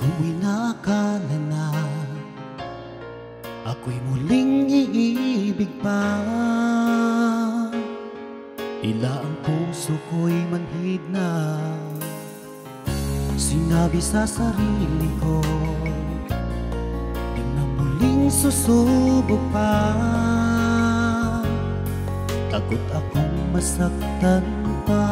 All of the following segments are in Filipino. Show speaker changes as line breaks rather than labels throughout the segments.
ko'y nakala na ako'y muling iibig pa. Tila ang puso ko'y manhid na. Sinabi sa sarili ko, di na muling susubok pa. Takot akong masaktan pa.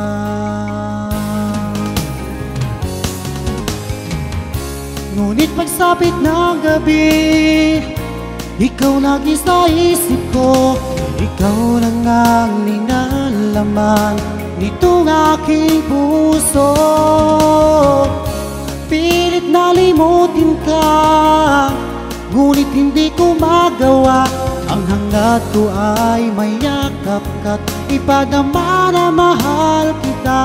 Ngunit pagsapit ng gabi, ikaw lagi sa isip ko. Ikaw lang ang linalaman nitong aking puso. Pilit na limutin ka, ngunit hindi ko magawa. Ang hangad ko ay mayakap ka't ipadama na mahal kita.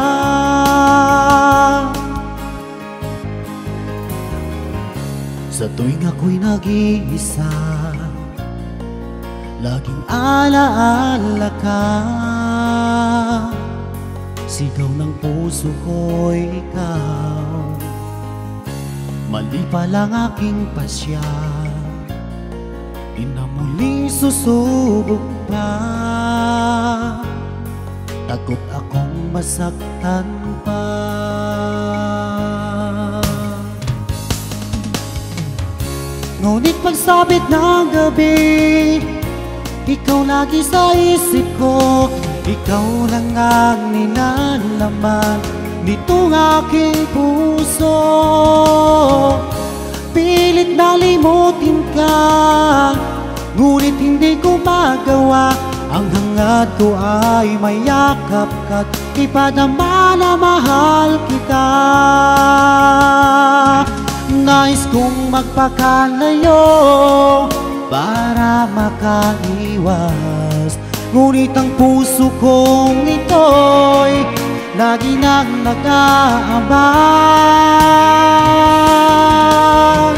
Sa tuwing ako'y nag-iisa, laging alaala ka. Sigaw ng puso ko'y ikaw. Mali pa lang aking pasya, di na muling susubok pa. Takot akong masaktan pa. Ngunit pagsapit ng gabi, ikaw lagi sa isip ko. Ikaw lang ang ninalaman nitong aking puso. Pilit na limutin ka, ngunit hindi ko magawa. Ang hangad ko ay mayakap ka't ipadama na mahal kita. Nais kong magpakalayo para makaiwas, ngunit ang puso kong ito'y lagi nang nag-aabang.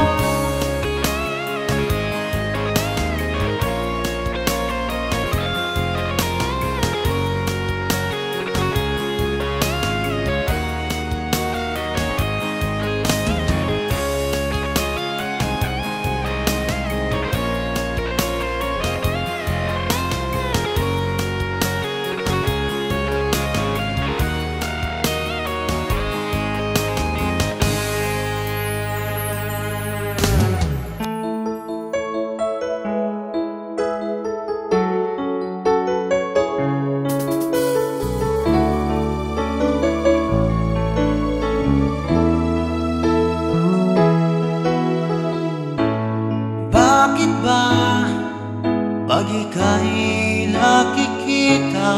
Bakit ba pag ika'y nakikita,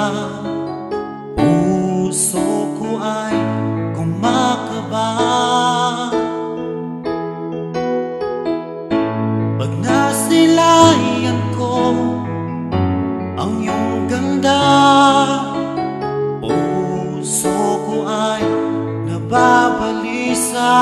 puso ko ay kumakaba? Pag nasilayan ko ang iyong ganda, puso ko ay nababalisa.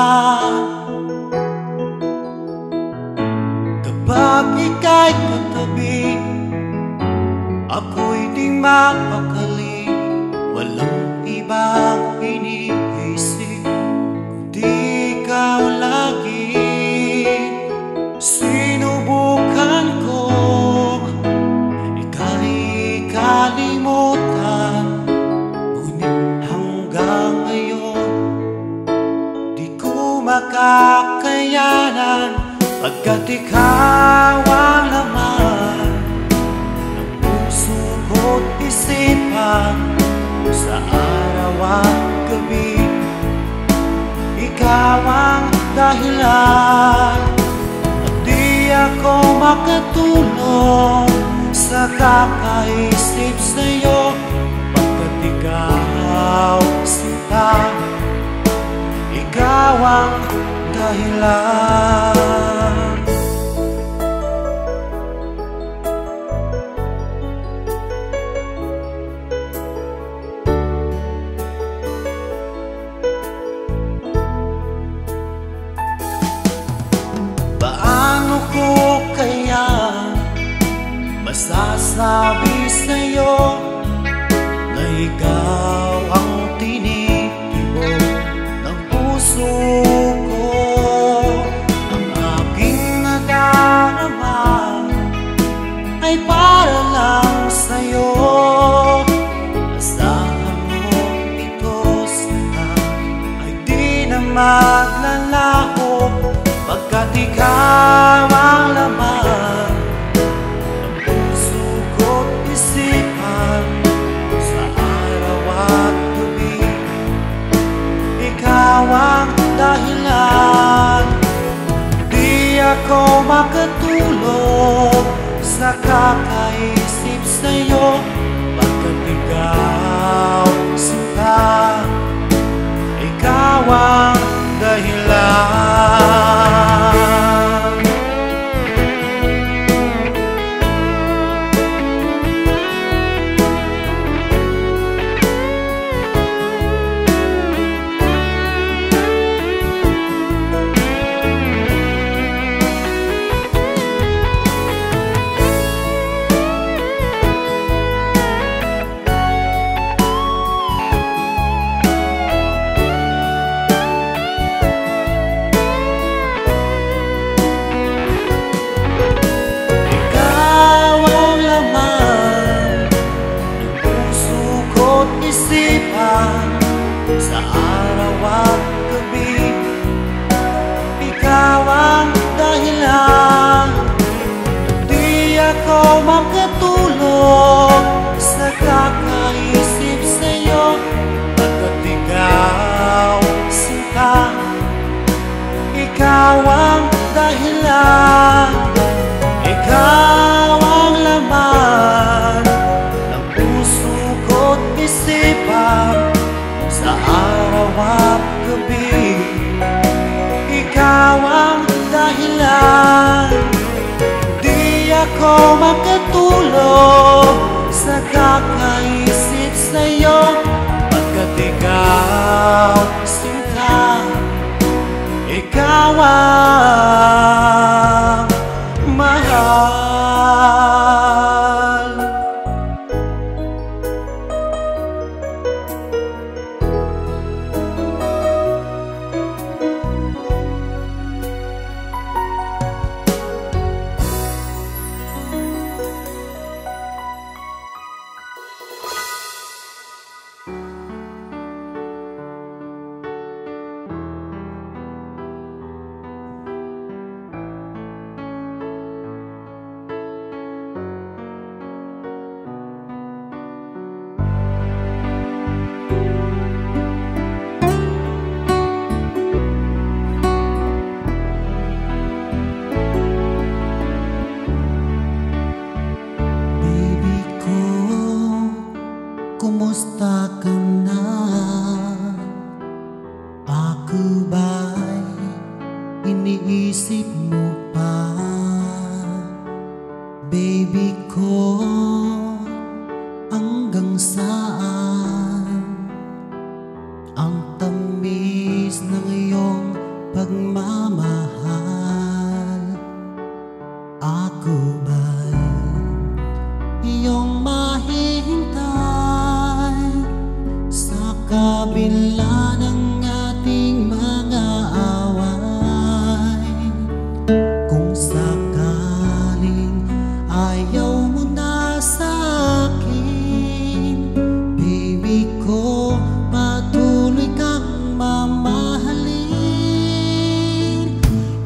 Kapag ika'y katabi, ako'y di mapakali. Walang ibang iniisip kundi ikaw lagi. Sinubukan ko ika'y kalimutan, ngunit hanggang ngayon di ko makakayanan. Pagkat ikaw ang laman ng puso ko't isipan, sa araw at gabi, ikaw ang dahilan. At di ako makatulog sa kakaisip sa'yo, pagkat ikaw sinta, ikaw ang dahilan. Paano ko kaya masasabi sa'yo na ikaw ang tinitibok ng puso ko? maglalaho pagkat ikaw ang laman ng puso ko't isipan sa araw at gabi. Ikaw ang dahilan, di ako makatulog sa kakaisip sa'yo pagkat ikaw sinta. Ikaw ang dahilan. Sa araw at gabi, ikaw ang dahilan, di ako makatulog sa kakaisip sa'yo pagkat ikaw sinta. Ikaw ang dahilan, ikaw ang laman ng puso ko't isipan sa araw at gabi. Ikaw ang dahilan, di ako makatulog sa kakaisip sa'yo pagkat ikaw sinta. Ikaw ang mahal. Kumusta ka na? Ako ba'y iniisip mo pa? Baby ko, hanggang saan ang tamis ng iyong pagmamahal? Ako ba'y iyong mahihintay sa kabila ng ating mga away? Kung sakaling ayaw mo na sa akin, baby ko, patuloy kang mamahalin.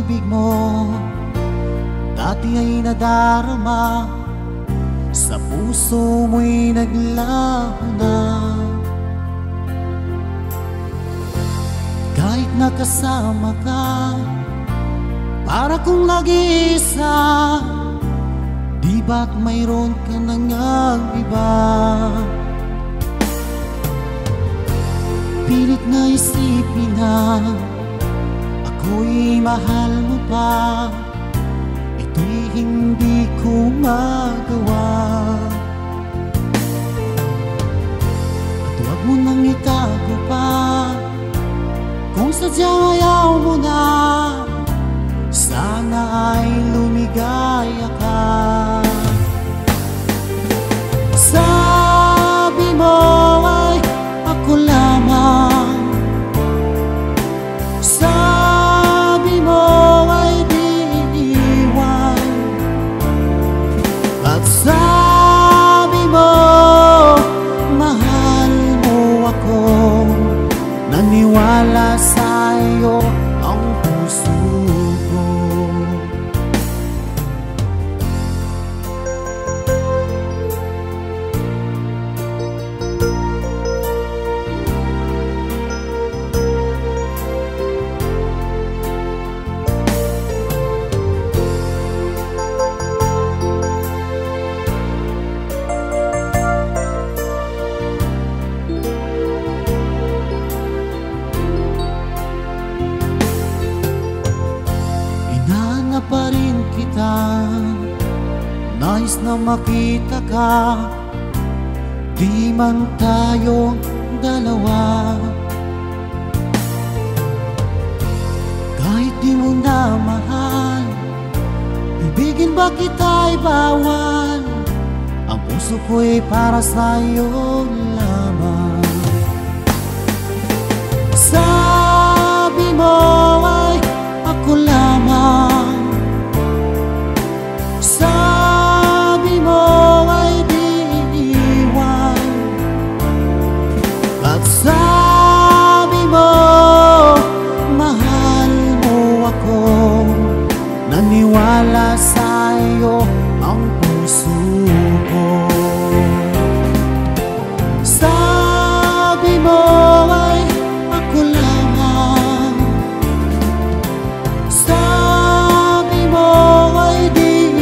pag-ibig mo dati ay nadarama, sa puso mo'y naglaho na. Kahit nakasama ka, para kong nag-iisa, di ba't mayroon ka nang iba? Pilit na isipin na ako'y mahal mo pa, ito'y hindi ko magawa. At huwag mo nang itago pa, kung sadyang ayaw mo na, sana ay lumigaya ka. Sabi mo ay ako lamang, sabi mo ay di iiwan, at sabi mo mahal mo ako. Naniwala sa'yo ang puso ko. Pa rin kita, nais na makita ka, di man tayong dalawa. Kahit di mo na mahal, ibigin ba kita'y bawal? Ang puso ko'y para sa'yo lamang. Sabi mo ay ako lamang, sabi mo ay di iiwan, at sabi mo mahal mo ako. Naniwala sa'yo ang puso ko. Sabi mo ay ako lamang, sabi mo ay di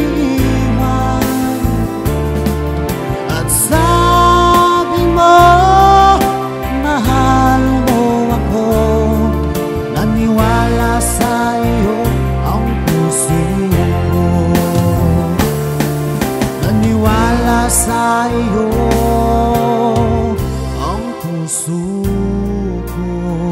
sa'yo ang puso ko. Naniwala sa'yo ang puso ko.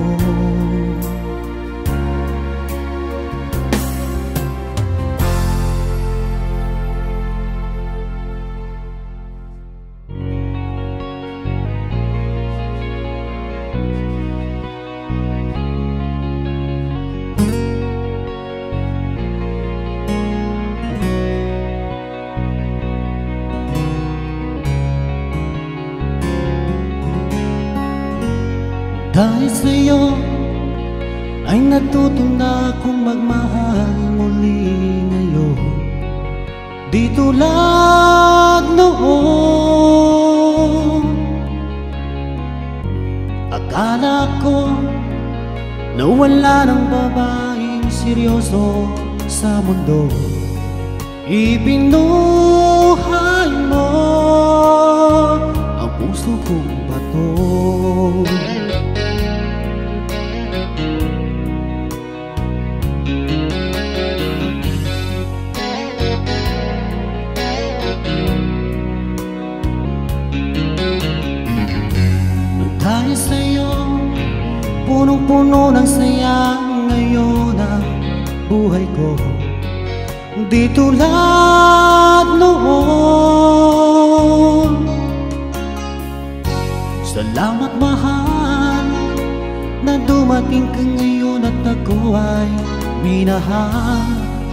Dahil sa'yo ay natuto na akong magmahal muli ngayon, di tulad noon. Akala ko na wala ng babaeng seryoso sa mundo, ibinuhay mo ang puso kong bato. Dahil sa'yo, punong-puno ng saya ngayon ang buhay ko, di tulad noon. Salamat mahal na dumating ka ngayon at ako ay minahal.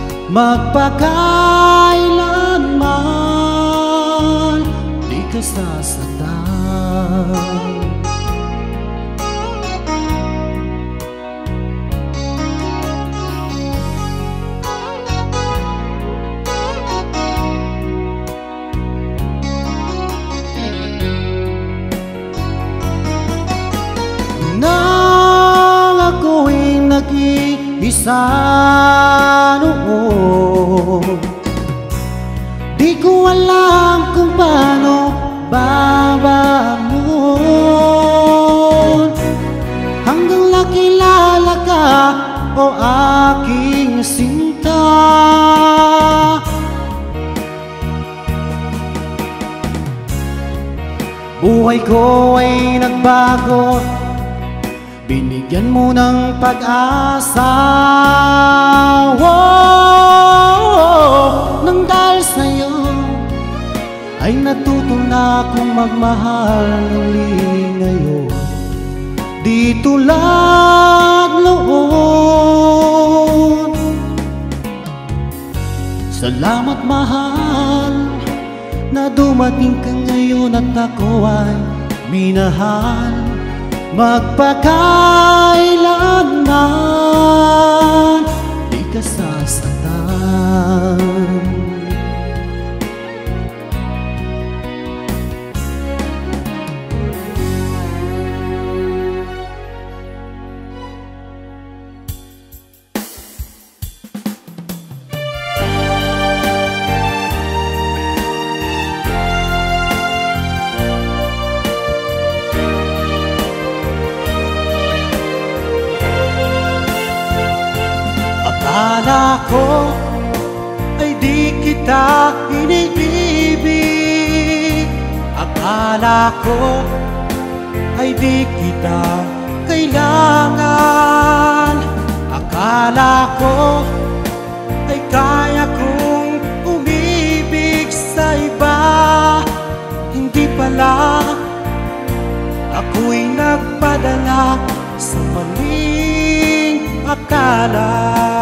Magpakailanman di ka sasaktan. sa noon. Di ko alam kung paano babangon hanggang nakilala ka, o aking sinta. Buhay ko ay nagbago, binigyan mo ng pag-asa. Nang dahil sa'yo ay natuto na akong magmahal ulit ngayon. Di tulad noon. Salamat mahal na dumating ka ngayon at ako ay minahal magpakailanman. Di ka sasaktan. Akala ko ay di kita iniibig. Akala ko ay di kita kailangan. Akala ko ay kaya kong umibig sa iba. Hindi pala, ako'y nagpadala sa maling akala.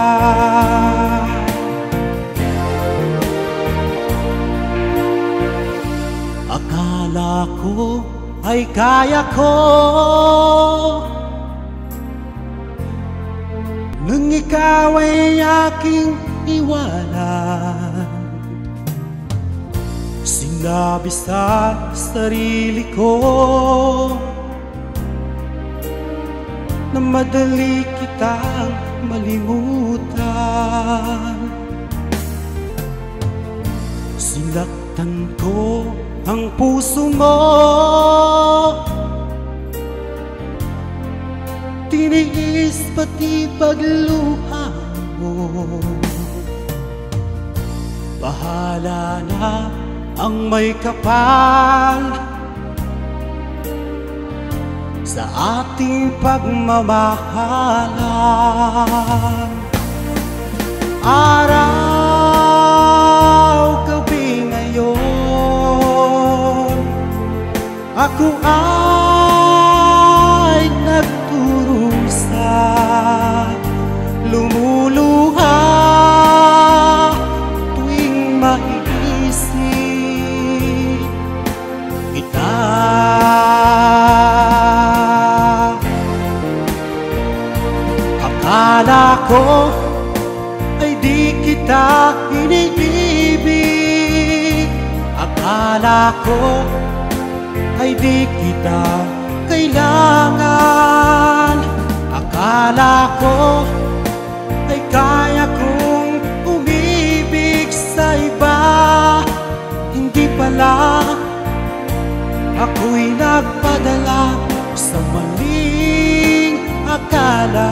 Akala ko ay kaya ko nang ikaw ay aking iwanan. Sinabi sa sarili ko na madali kitang malimutan. Sinaktan ko ang puso mo, tiniis pati pagluha mo. Bahala na ang may kapal sa ating pagmamahalan. Araw, gabi ngayon, ako ay nagturusa, lumuluha tuwing maiisip kita. Akala ko ay di kita iniibig. Akala ko ay di kita kailangan. Akala ko ay kaya kong umibig sa iba. Hindi pala, ako'y nagpadala sa maling akala.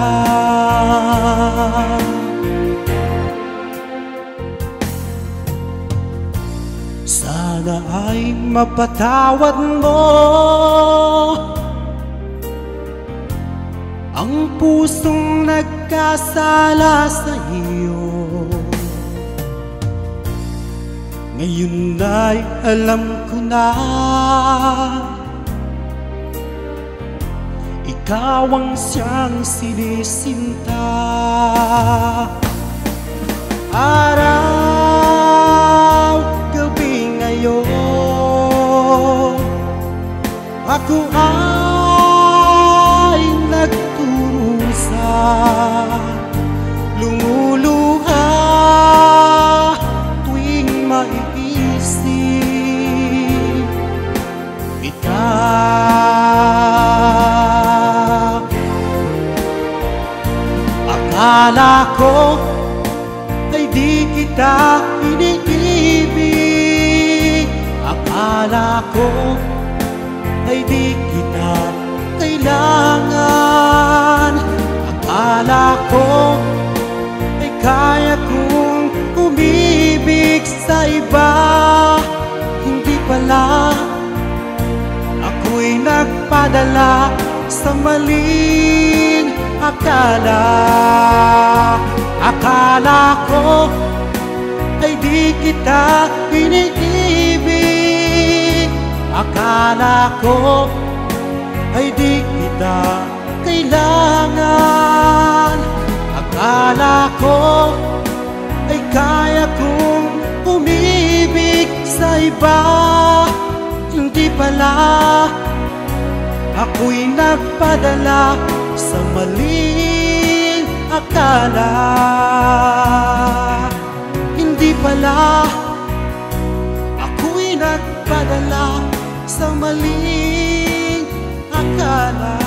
Sana ay mapatawad mo ang pusong nagkasala sa iyo. Ngayon ay alam ko na ikaw ang siyang sinisinta. Araw, gabi ngayon, ako ay nagturusa, lumuluha tuwing maiisip kita. Akala Akala ko ay di kita kailangan. Akala ko ay kaya kong umibig sa iba. Hindi pala, ako'y nagpadala sa maling akala. Akala ko ay di kita iniibig. Akala ko ay di kita kailangan. Akala ko ay kaya kong umibig sa iba. Hindi pala, ako'y nagpadala sa maling akala. Hindi pala, ako'y nagpadala sa maling akala.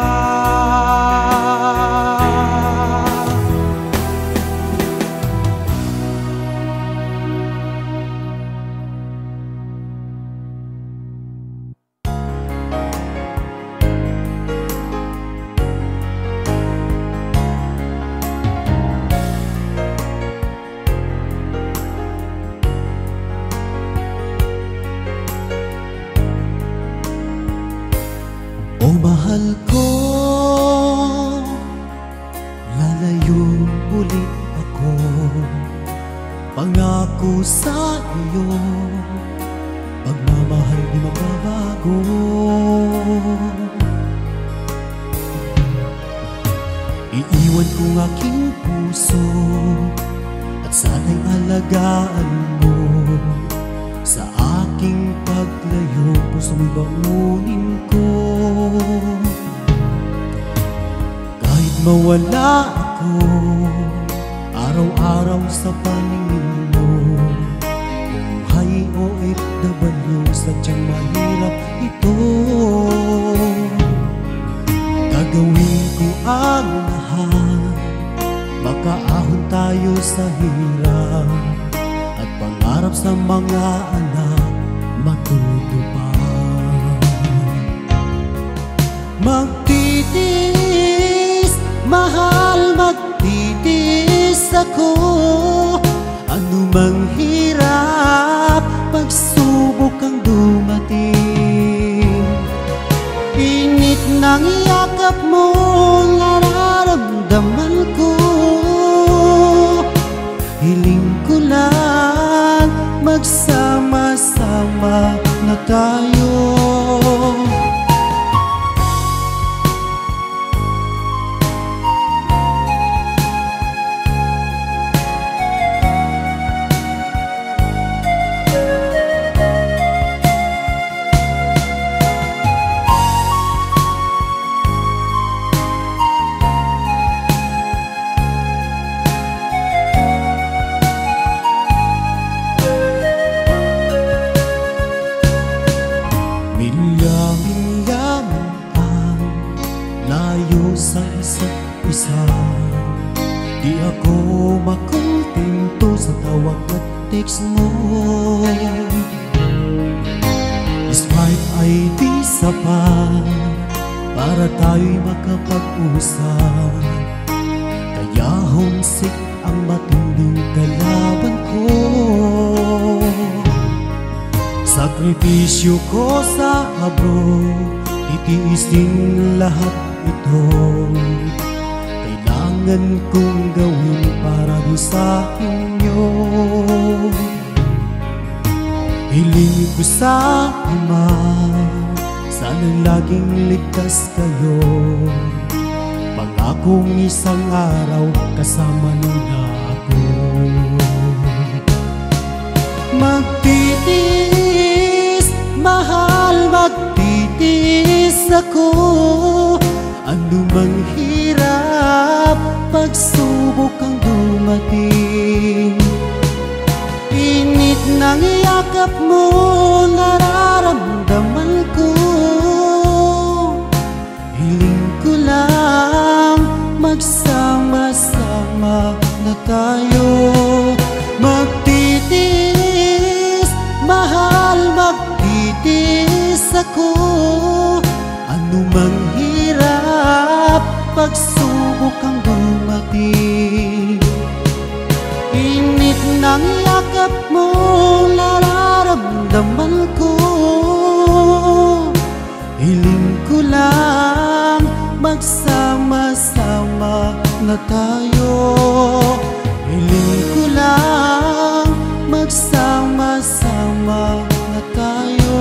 O mahal ko, lalayo ulit ako. Pangako sa iyo, pagmamahal di magbabago. Iiwan kong aking puso at sana'y alagaan mo. Sa aking paglayo, puso mo'y bangunin ko. Kahit mawala ako araw-araw sa paningin mo. Buhay OFW, sadyang mahirap ito. Gagawin ko ang lahat, makaahon tayo sa hirap. At pangarap sa mga anak matutupad. Magtitiis, mahal, magtitiis ako. Ano mang hirap, pagsubok ang dumating. Init ng yakap mo, nararamdaman ko. Hiling ko lang, magsama-sama na tayo. Sa isa't isa, di ako makontento sa tawag at text mo. Swipe ay di sapat para tayo'y makapag-usap. Kaya homesick ang matinding kalaban ko. Sakripisyo ko sa abroad, titiisin lahat ito. Kailangan kong gawin para di sa inyo. Hiling ko sa Ama, sana'y laging ligtas kayo. Pangakong isang araw kasama niyo na ako. Magtitiis, mahal, magtitiis ako. Ano mang hirap, pagsubok ang dumating. Init ng yakap mo, nararamdaman ko. Hiling ko lang, magsama-sama na tayo. Magtitiis, mahal, magtitiis ko. Anumang hirap, pagsubok ang dumating. Init ng yakap mo, nararamdaman ko. Hiling ko lang, magsama-sama na tayo. Hiling ko lang, magsama-sama na tayo.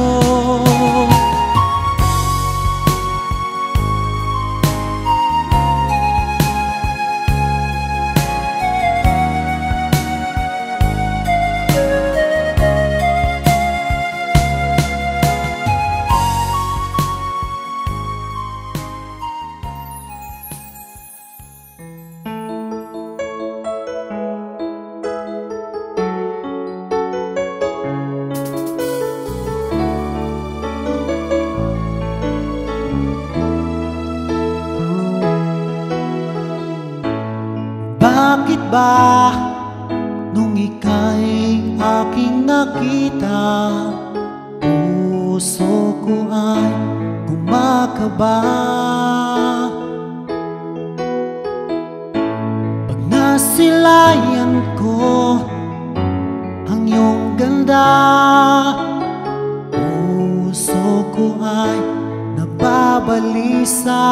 Bakit ba nung ika'y aking nakita, puso ko ay kumakaba? Pag nasilayan ko ang iyong ganda, puso ko ay nababalisa.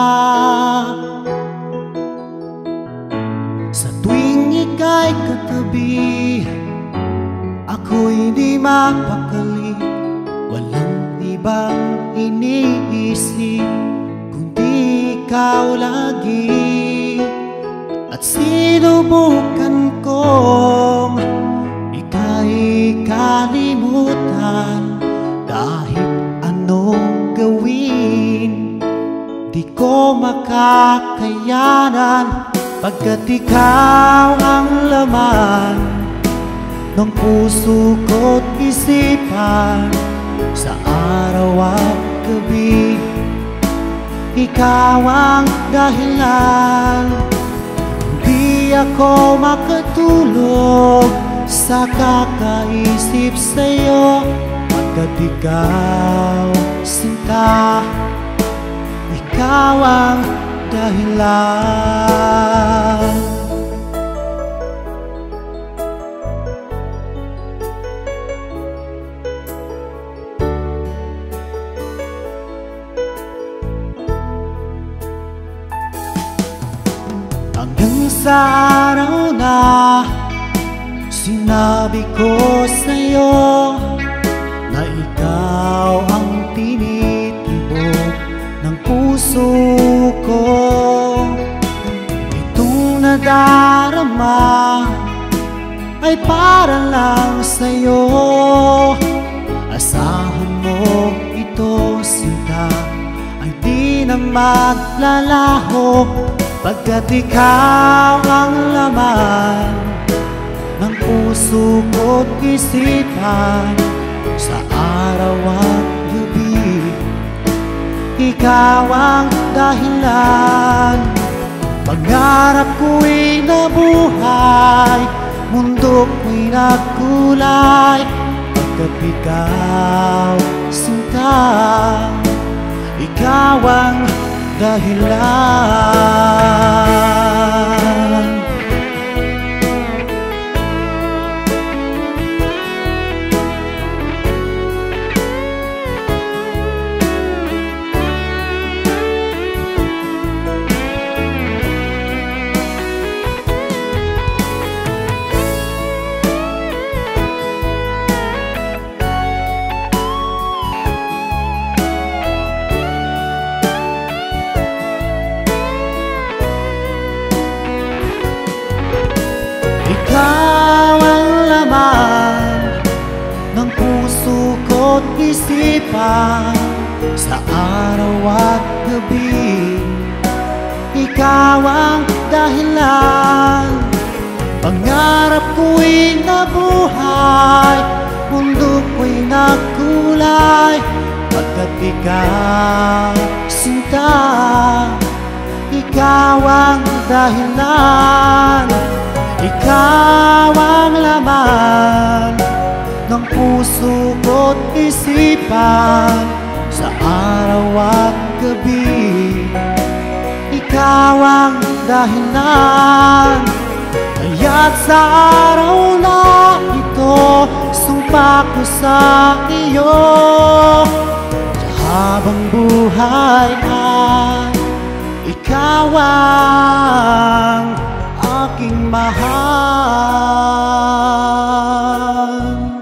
Sa tuwing ika'y katabi, ako'y di mapakali. Walang ibang iniisip kundi ikaw lagi. At sinubukan kong ika'y kalimutan. Kahit anong gawin, di ko makakayanan. Pagkat ikaw ang laman ng puso ko't isipan. Sa araw at gabi, ikaw ang dahilan. Hindi ako makatulog sa kakaisip sa'yo. Pagkat ikaw, sinta, ikaw ang dahilan. Hanggang sa araw na sinabi ko sa'yo na ikaw ang tinitibok ng puso ko. Itong nadarama ay para lang sa'yo. Asahan mo ito, sinta, ay di na maglalaho. Pagkat ikaw ang laman ng puso ko't isipan. Sa araw at gabi, ikaw ang dahilan. Pangarap ko'y nabuhay, mundo ko'y nagkulay. Pagkat ikaw, sinta, ikaw ang dahilan. Ikaw ang laman ng puso ko't isipan. Sa araw at gabi, ikaw ang dahilan. Pangarap ko'y nabuhay, mundo ko'y nagkulay. Pagkat ikaw, sinta, ikaw ang dahilan. Ikaw ang laman ng puso ko't isipan. sa araw at gabi. Ikaw ang dahilan, kaya't sa araw na ito sumpa ko sa iyo. Habang buhay ay ikaw ang aking mahal.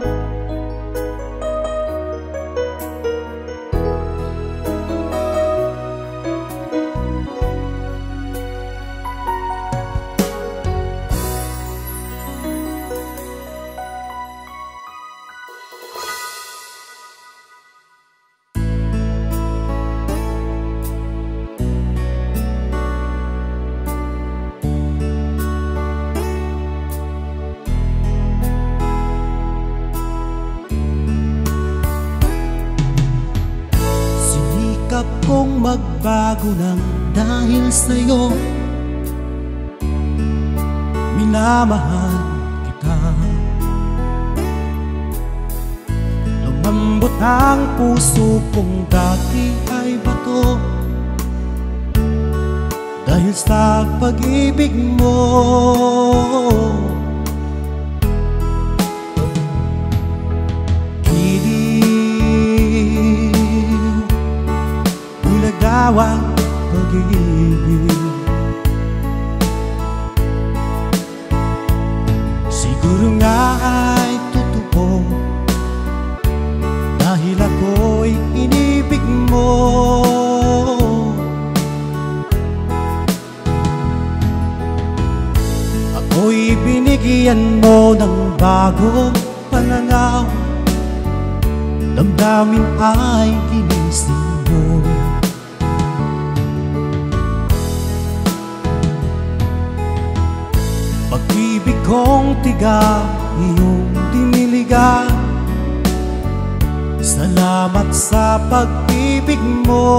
Kung magbago ng dahil sa'yo, minamahal kita. Lumambot ang puso kong dati ay bato, dahil sa pag-ibig mo. Ang pag-ibig, siguro nga ay totoo, dahil ako'y inibig mo. Ako'y binigyan mo ng bagong pananaw, damdamin ay ginising mo. Pag-ibig kong tiga, iyong diniligan. Salamat sa pag-ibig mo.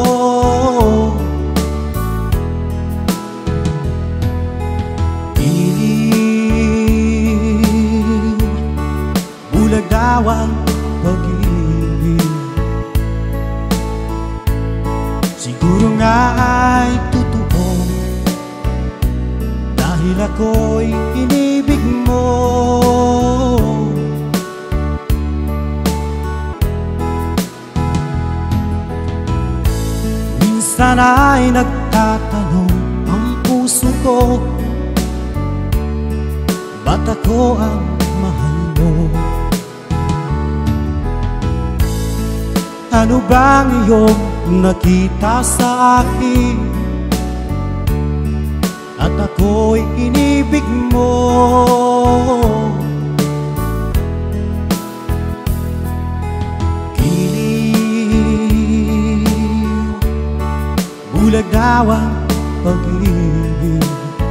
Iling, bulag daw ang pag-ibig, siguro nga ay totoo, dahil ako'y inibig mo. Minsan ay nagtatanong ang puso ko, ba't ako ang mahal mo? Ano bang iyong nakita sa akin, at ako'y inibig mo? Giliw, bulag daw ang pag-ibig,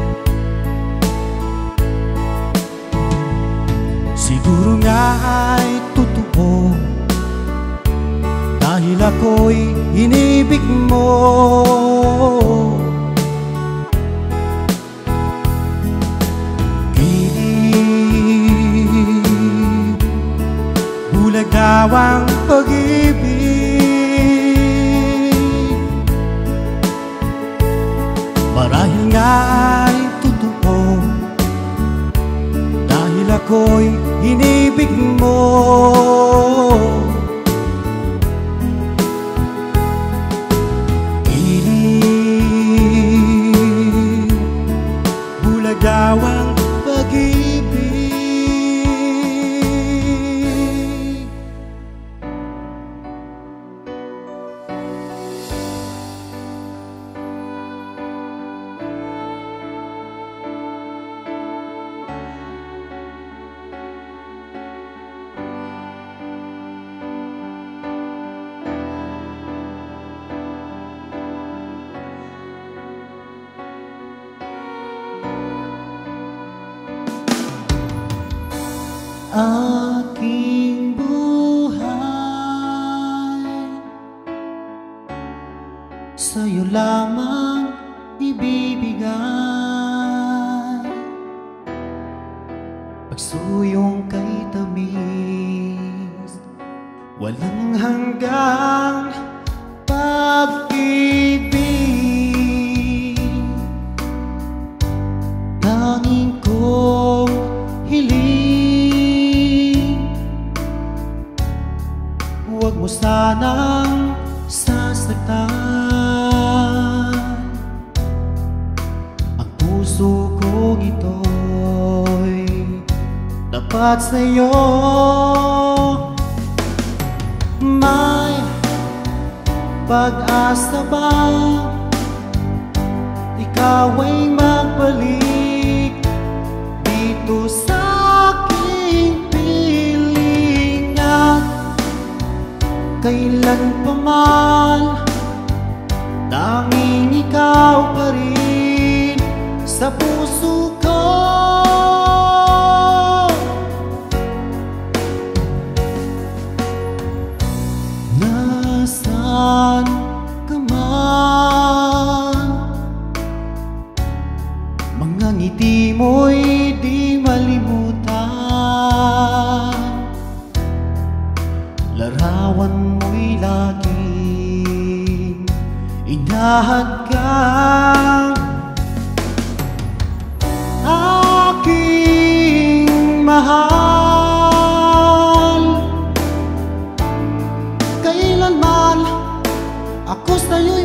siguro nga ay totoo, dahil ako'y inibig mo. Bulag daw ang pag-ibig, marahil nga ay totoo, dahil ako'y inibig mo. Iling, bulag daw ang pag-ibig. Aking buhay, sa'yo lamang ibibigay. Pagsuyong kay tamis, walang hanggang pag-ibig. Tanging kong hiling, huwag mo sanang sasaktan ang puso kong ito'y tapat sa'yo. May pag-asa ba ikaw ay magbalik dito sa aking piling? At kailan pa man tanging ikaw pa rin sa puso ko. Nasaan ka man, mga ngiti mo'y di malimutan, larawan mo'y laging inahadgang. Aking mahal, kailanman ako sa'yo'y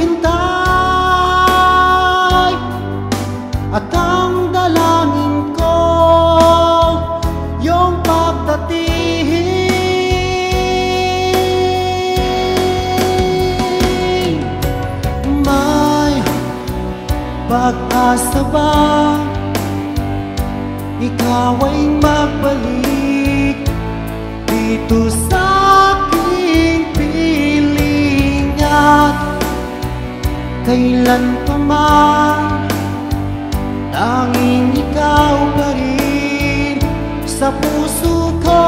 maghihintay, at ang dalangin ko yung pagdating. May pag-asa ba ikaw ay magbalik dito sa aking piling? At kailan pa man tanging ikaw pa rin sa puso ko.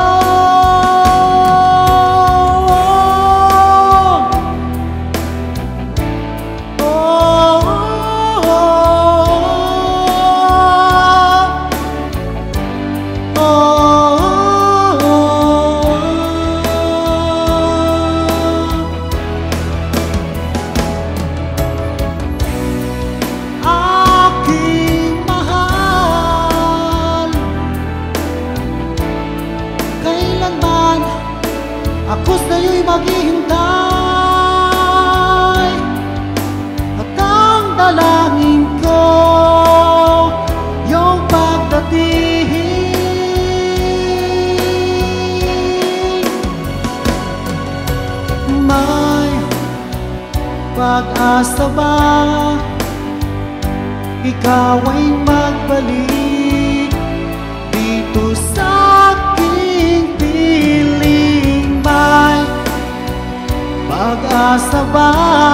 Ako sa'yo'y maghihintay, at ang dalangin ko yung pagdating. May pag-asa ba ikaw ay magbalik dito sa aking piling? May pag-asa ba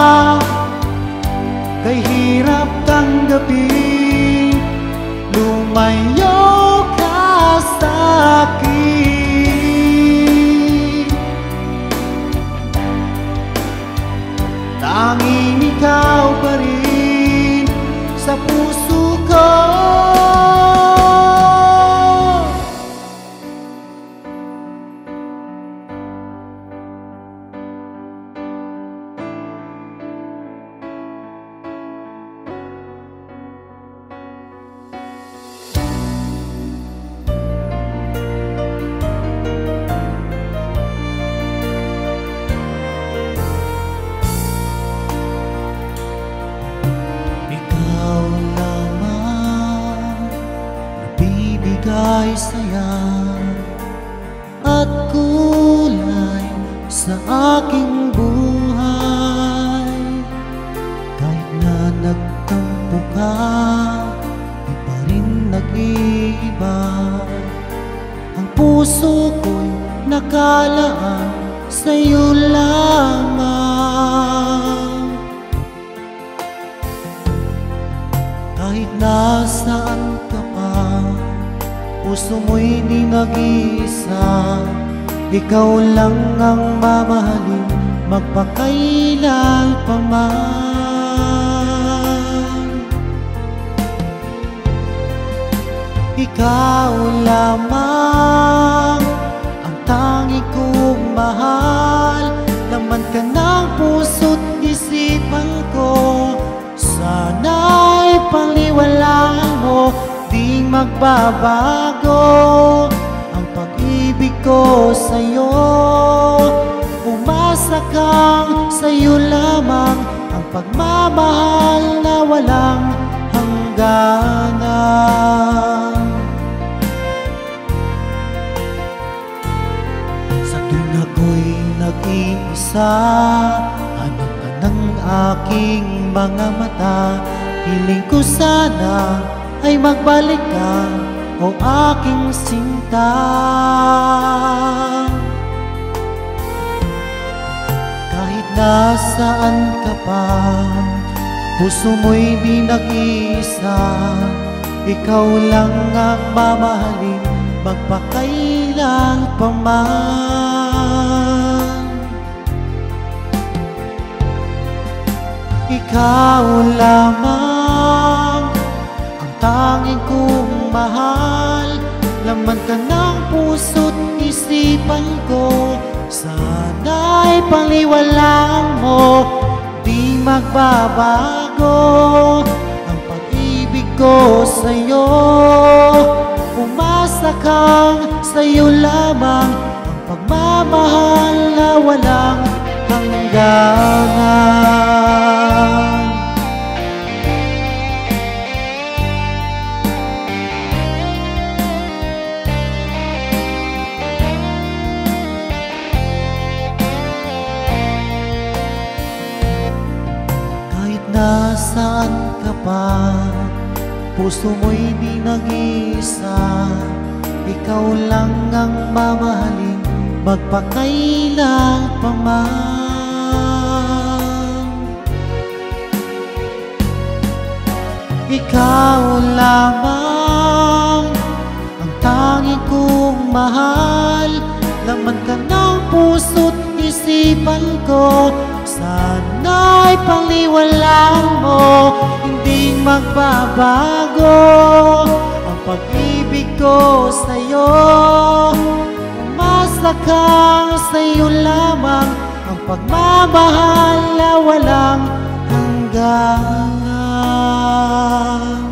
kay hirap tanggapin, lumayo ka sa akin? Tanging ikaw pa rin sa puso ko. Bigay saya at kulay sa aking buhay. Kahit na nagtampo ka, di pa rin nag-iiba. Ang puso ko'y nakalaan sa'yo lamang. Kahit nasaan ka pa, puso mo'y di nag-iisa. Ikaw lang ang mamahalin, magpakailan pa man. Ikaw lamang ang tangi kong mahal, laman ka ng puso't isipan ko. Sana'y paniwalaan mo, di magbabago ang pag-ibig ko sa'yo. Umasa kang sa'yo lamang ang pagmamahal na walang hangganan. Sa tuwing ako'y nag-iisa, hanap ka ng aking mga mata. Hiling ko sana ay magbalik ka, o aking sinta. Kahit nasaan ka pa, puso mo'y di nag-iisa. Ikaw lang ang mamahalin, magpakailan pa man. Ikaw lamang ang tanging kong mahal, laman ka ng puso't isipan ko. Sana'y paniwalaan mo, di magbabago ang pag-ibig ko sa'yo. Umasa kang sa'yo lamang ang pagmamahal na walang hangganan. Nasaan ka pa, puso mo'y di nag-iisa. Ikaw lang ang mamahalin, magpakailan pa man. Ikaw lamang ang tanging kong mahal, laman ka ng puso't isipan ko. Sana'y paniwalaan mo, hindi magbabago ang pag-ibig ko sa'yo. Umasa kang sa'yo lamang ang pagmamahal na walang hanggan.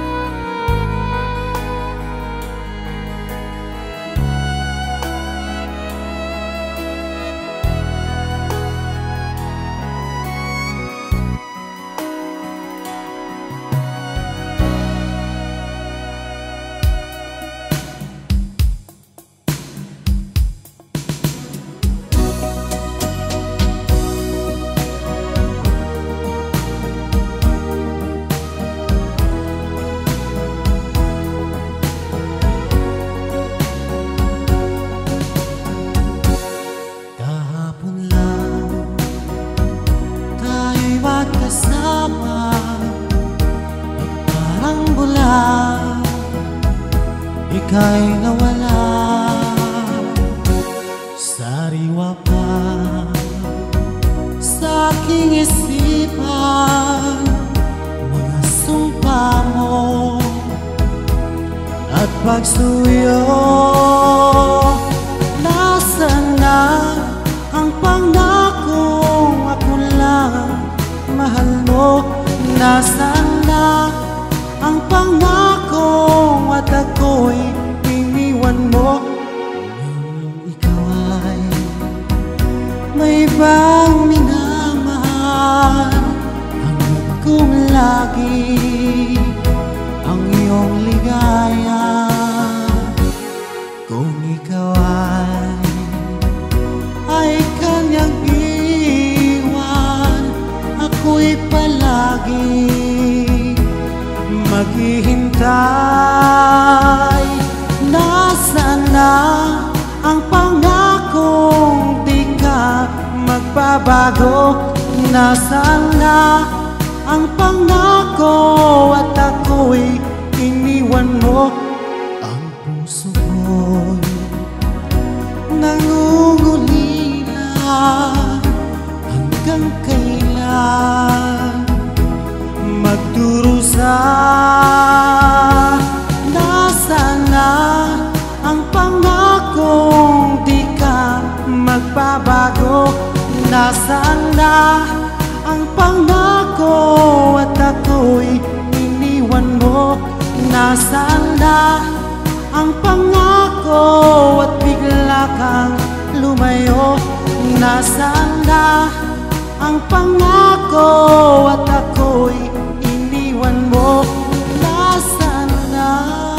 Magkasama, parang bula, ika'y nawala. Sariwa pa sa aking isipan, mga sumpa mo at pagsuyo. Nasaan na ang pangakong ako lang mahal mo? Nasaan na ang pangako at ako'y iniwan mo? Nung ikaw ay may ibang minamahal, hanggang kong lagi ang iyong ligaya. Kung ikaw ay kanyang ako'y palagi maghihintay. Nasaan na ang pangakong di ka magbabago? Nasaan na ang pangako at ako'y iniwan mo? Ang puso ko'y nangungulila, hanggang kailan magdurusa? Nasaan na ang pangakong di ka magbabago? magbabago. Nasaan na ang pangako at ako'y iniwan mo? Nasaan na ang pangako at bigla kang lumayo? Nasaan na ang pangako at ako'y iniwan mo? Nasaan na?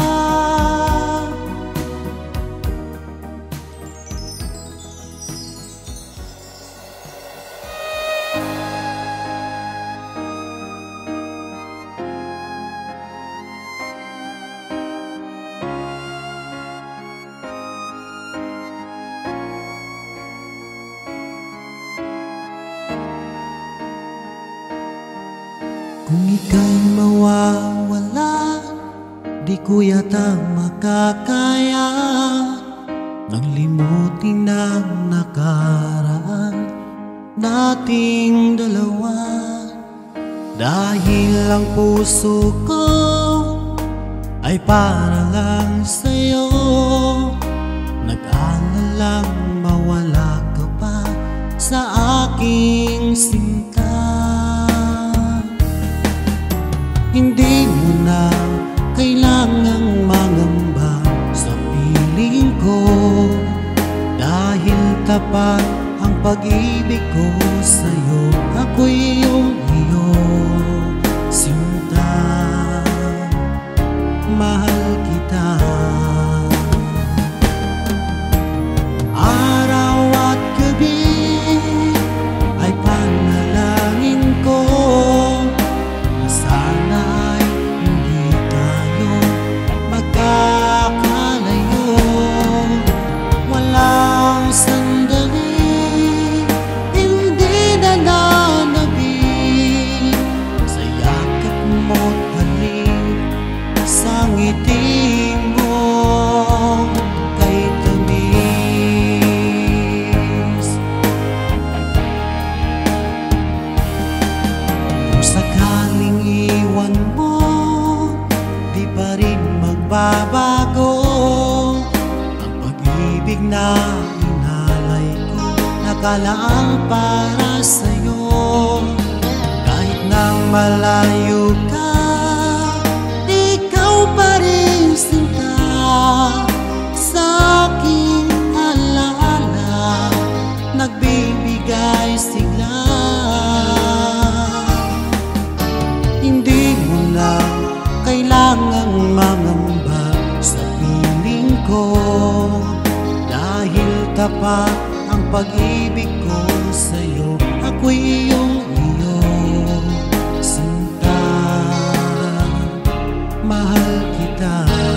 Kung ika'y mawawala, di ko yata makakaya nang limutin ang nakaraan nating dalawa. Dahil ang puso ko ay para lang sa'yo, nag-aalalang mawala ka pa sa aking sinta. Hindi mo na kailangang mangamba sa piling ko, dahil tapat ang pag-ibig ko sa'yo. Ako'y iyong sinta, mahal kita. Araw at gabi ay panalangin ko, babago ang pag-ibig na inalay ko, nakalaang para sa'yo. Kahit nang malayo ka, ikaw pa rin sinta sa aking alaala, nagbibigay sigla. Hindi mo na kailangang mangamba sa piling ko, dahil tapat ang pag-ibig ko sa'yo. Ako'y iyong sinta, mahal kita.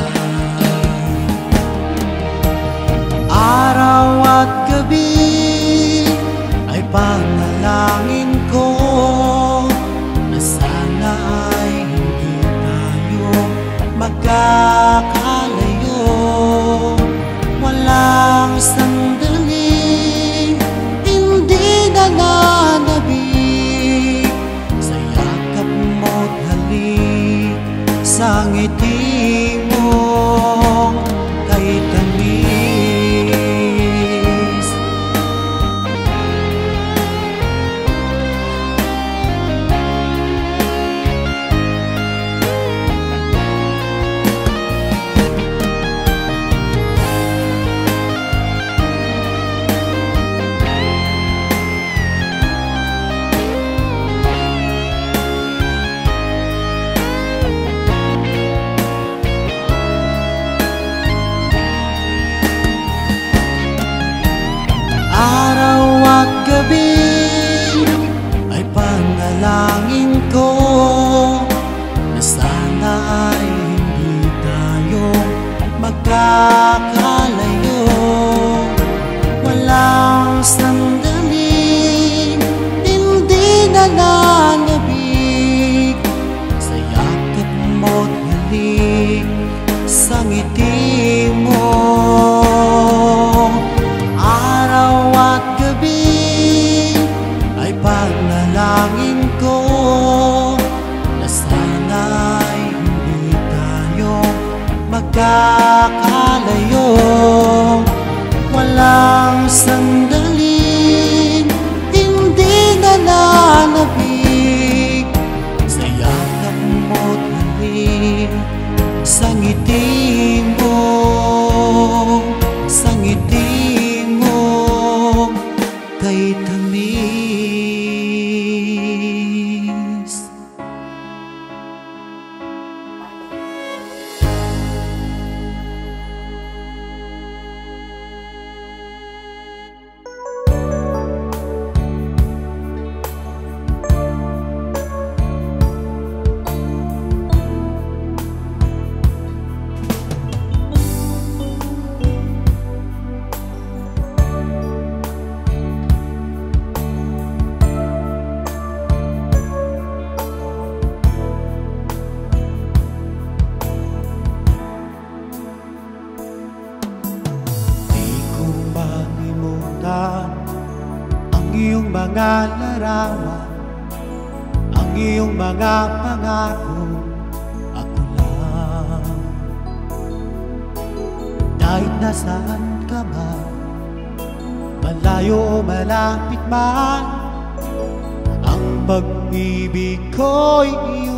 Araw at gabi ay panalangin ko na sana ay hindi tayo magkakalayo. Walang sandaling hindi nananabik sa yakap mo't halik, sa ngiti mong kay tamis. Araw at gabi ay panalangin ko na sana ay hindi tayo magkakalayo. Walang sandaling hindi nananabik sa yakap mo't halik, sa ngiti mo. Araw at gabi ay panalangin ko na sana ay hindi tayo magkakalayo. Walang sandali tamis. Ang iyong mga larawan, ang iyong mga pangako, ako lang. Kahit nasaan ka man, malayo o malapit man, ang pag-ibig ko'y iyo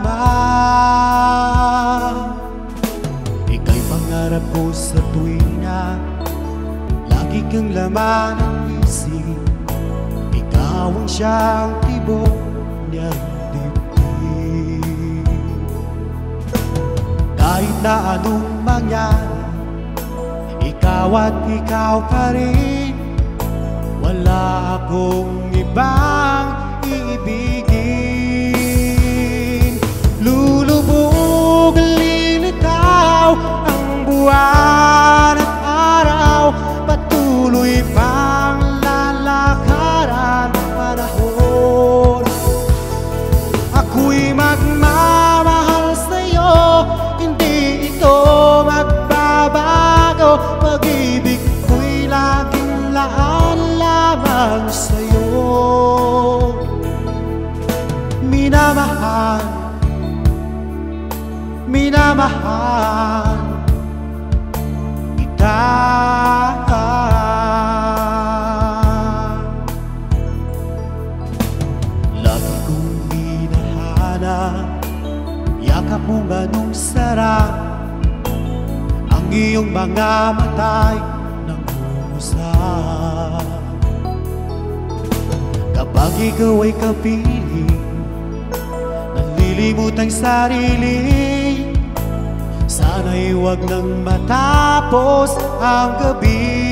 lamang. Ika'y pangarap ko sa tuwina, lagi kang laman ng isip. Ikaw ang siyang tibok niyang dibdib. Kahit na anong mangyari, ikaw at ikaw pa rin. Wala akong ibang iibigin. Lulubog, lilitaw ang buwan at araw, patuloy pang lalakaran panahon. Ako'y magmamahal sa'yo, hindi ito magbabago. Pag-ibig ko'y laging laan lamang sa'yo. Minamahal, minamahal kita. Lagi kong hinahanap, yakap mo ganong sarap, ang iyong mga mata'y nangungusap. Kapag ikaw ay kapiling, nalilimut ang sarili, sana'y huwag nang matapos ang gabi.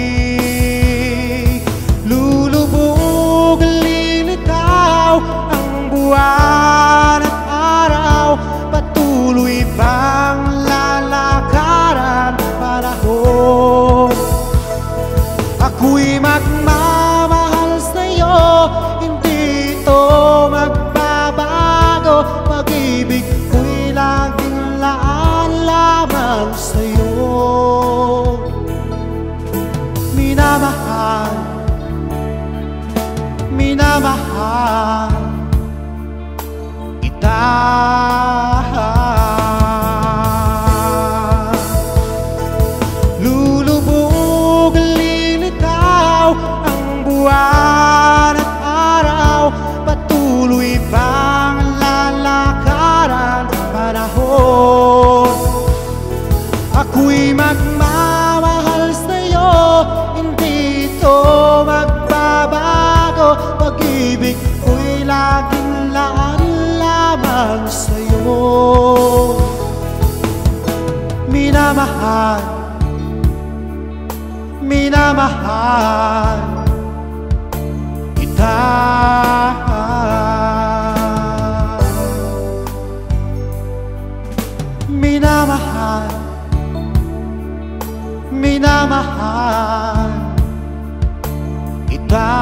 Lulubog, lilitaw ang buwan at araw, patuloy pang lalakaran panahon. Ako'y magmamahal sa'yo, hindi ito magbabago. Pag-ibig ko'y laging laan lamang sa'yo. Minamahal, minamahal kita. Lulubog, lilitaw ang buwan at araw, patuloy pang lalakaran panahon. Ako'y magmamahal sa'yo, hindi ito magbabago. Pag-ibig ko'y laging laan lamang sa'yo. Minamahal, minamahal kita. Minamahal, minamahal kita.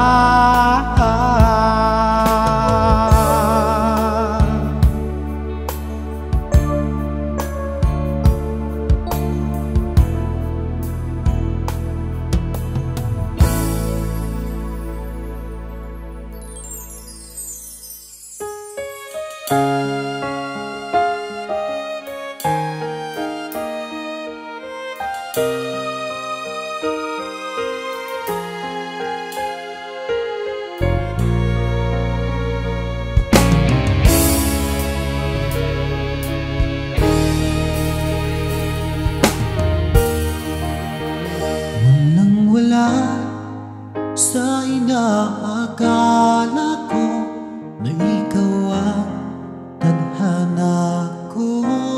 Akala ko na ikaw ang tadhana ko.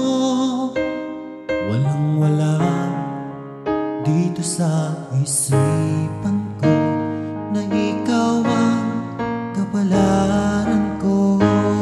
Walang-wala dito sa isipan ko na ikaw ang kapalaran ko.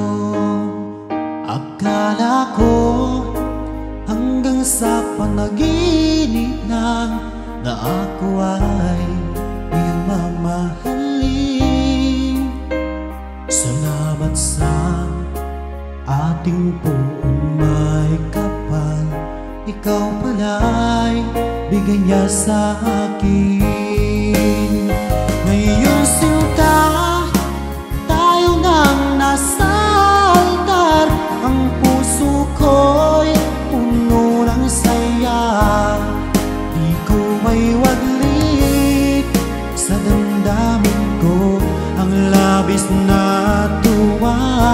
Akala ko hanggang sa panaginip lang na ako ay iyong mamahalin. Salamat sa ating buong may kapal, ikaw pala'y bigay niya sa akin. Ngayong sinta, tayo nang nasa altar. Ang puso ko'y puno ng saya, di ko may waglit sa damdamin ko ang labis na tuwa.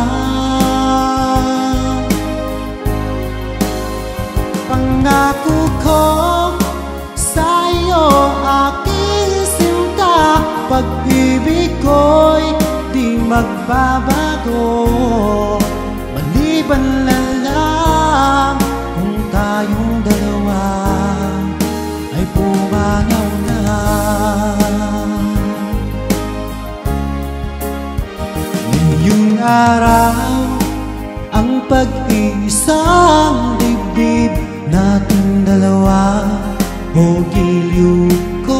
Pangako ko sa iyo, aking sinta, pag-ibig ko'y di magbabago. Maliban na lang kung tayong dalawa ay pumanaw na. Ngayong araw, ang pag-iisang dibdib nating dalawa o giliw ko.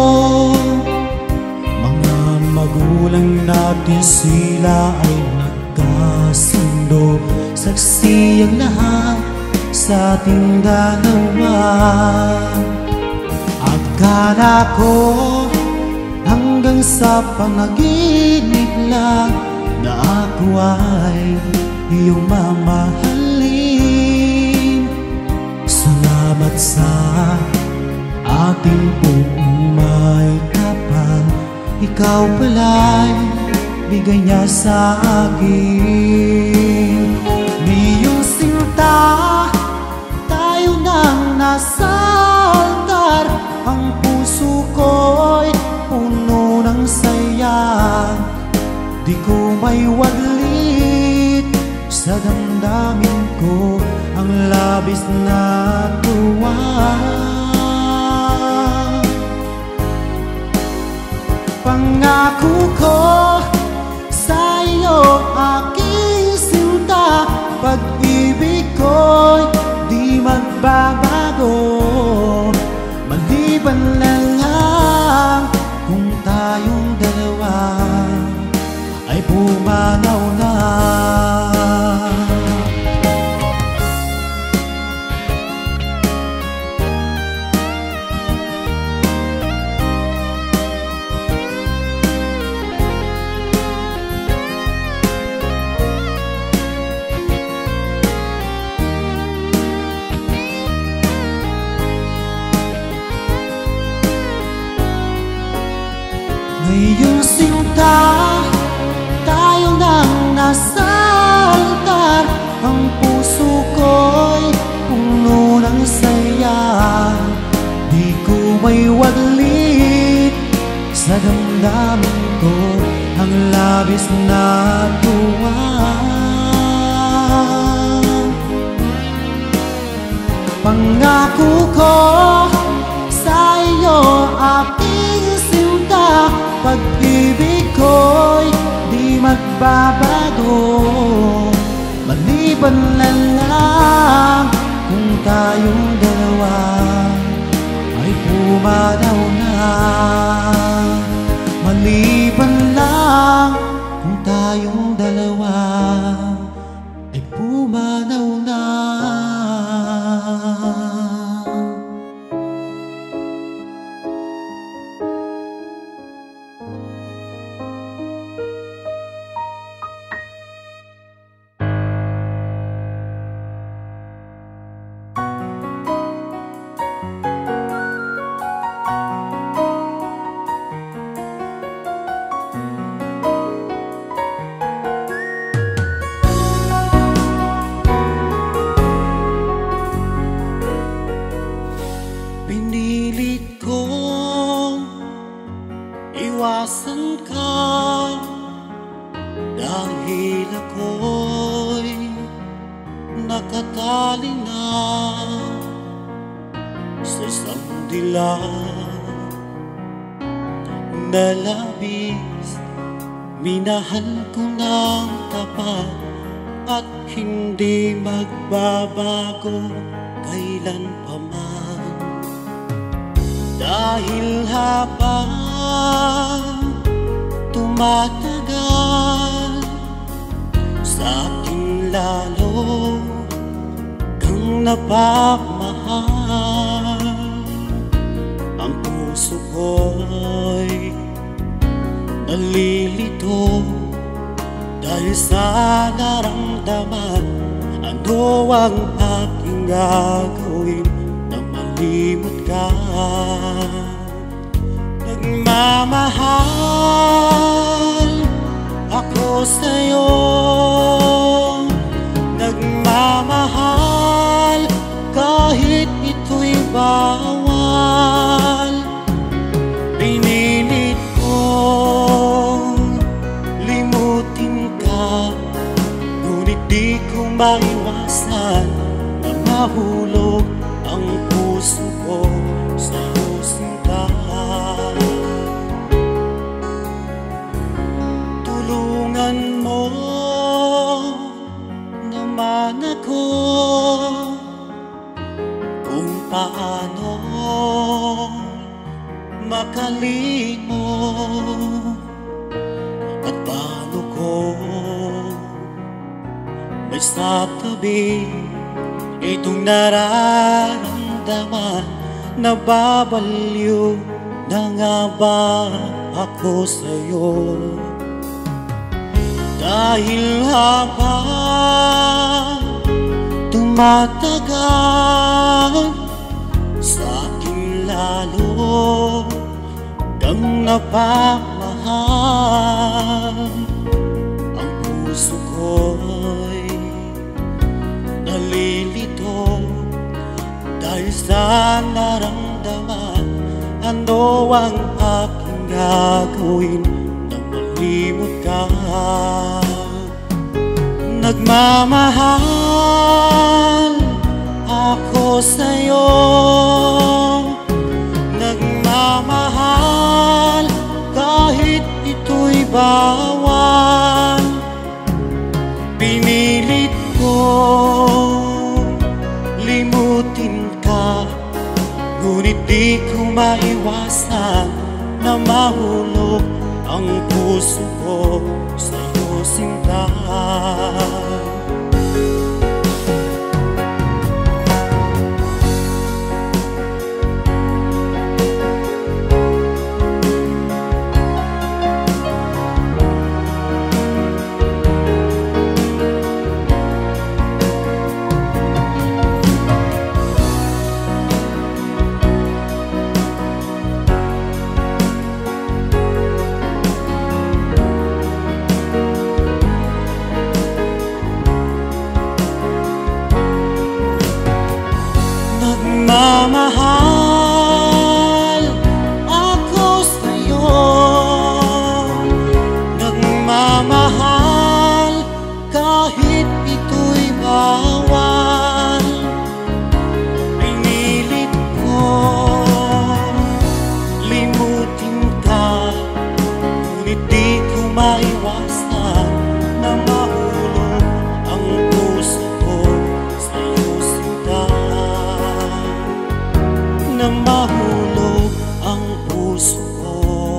Mga magulang natin sila ay nagkasundo, saksi ang lahat sa ating dalawa. Akala ko hanggang sa panaginip lang na ako ay iyong mamahalin. Salamat sa ating buong may kapal, ikaw pala'y bigay niya sa akin. Ngayong sinta, tayo nang nasa altar. Ang puso ko'y puno ng saya, di ko may waglit sa damdamin ko ang labis na tuwa. Pangako ko sa iyo, aking sinta, pag-ibig ko'y di magbabago. Maliban na lang kung tayong dalawa ay pumanaw na. Ngayong sinta, tayo nang nasa altar. Ang puso ko'y puno ng saya, di ko may waglit sa damdamin ko ang labis na tuwa. Pangako ko sa iyo, aking sinta, pag-ibig ko'y di magbabago. Maliban na lang kung tayong dalawa ay pumanaw na. Maliban lang kung tayong dalawa ay pumanaw na. tanghali na sa isang dilag na labis, minahal ko ng tapat at hindi magbabago kailan pa man. Dahil habang tumatagal, sa akin lalo kang napamahal. Ang puso ko'y nalilito dahil sa naramdaman. Ano ang aking gagawin na malimot ka? Nagmamahal ako sa'yo, nagmamahal kahit ito'y bawal. Pinilit kong limutin ka, ngunit di ko maiwasan na mahulog ang puso ko sa'yo, sinta. Tulungan mo naman ako kung paano makalimot at paano ko may sa tabi itong nararamdaman. Nababaliw na nga ba ako sa'yo? Dahil habang tumatagal, sa akin lalo kang napamahal. Ang puso ko'y nalilito dahil sa naramdaman. Ano ang aking gagawin nang malimot ka? Nagmamahal ako sa'yo, nagmamahal kahit ito'y bawal. Pinilit ko limutin ka, ngunit di ko maiwasan na mahulog ang puso ko sa'yo, sinta. Nagmamahal ako sa'yo, nagmamahal kahit ito'y bawal. Pinilit ko limutin ka, ngunit di ko maiwasan na mahulog ang puso ko sa'yo, sinta. Na mahulog ang puso ko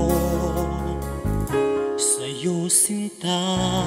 sa'yo, sinta.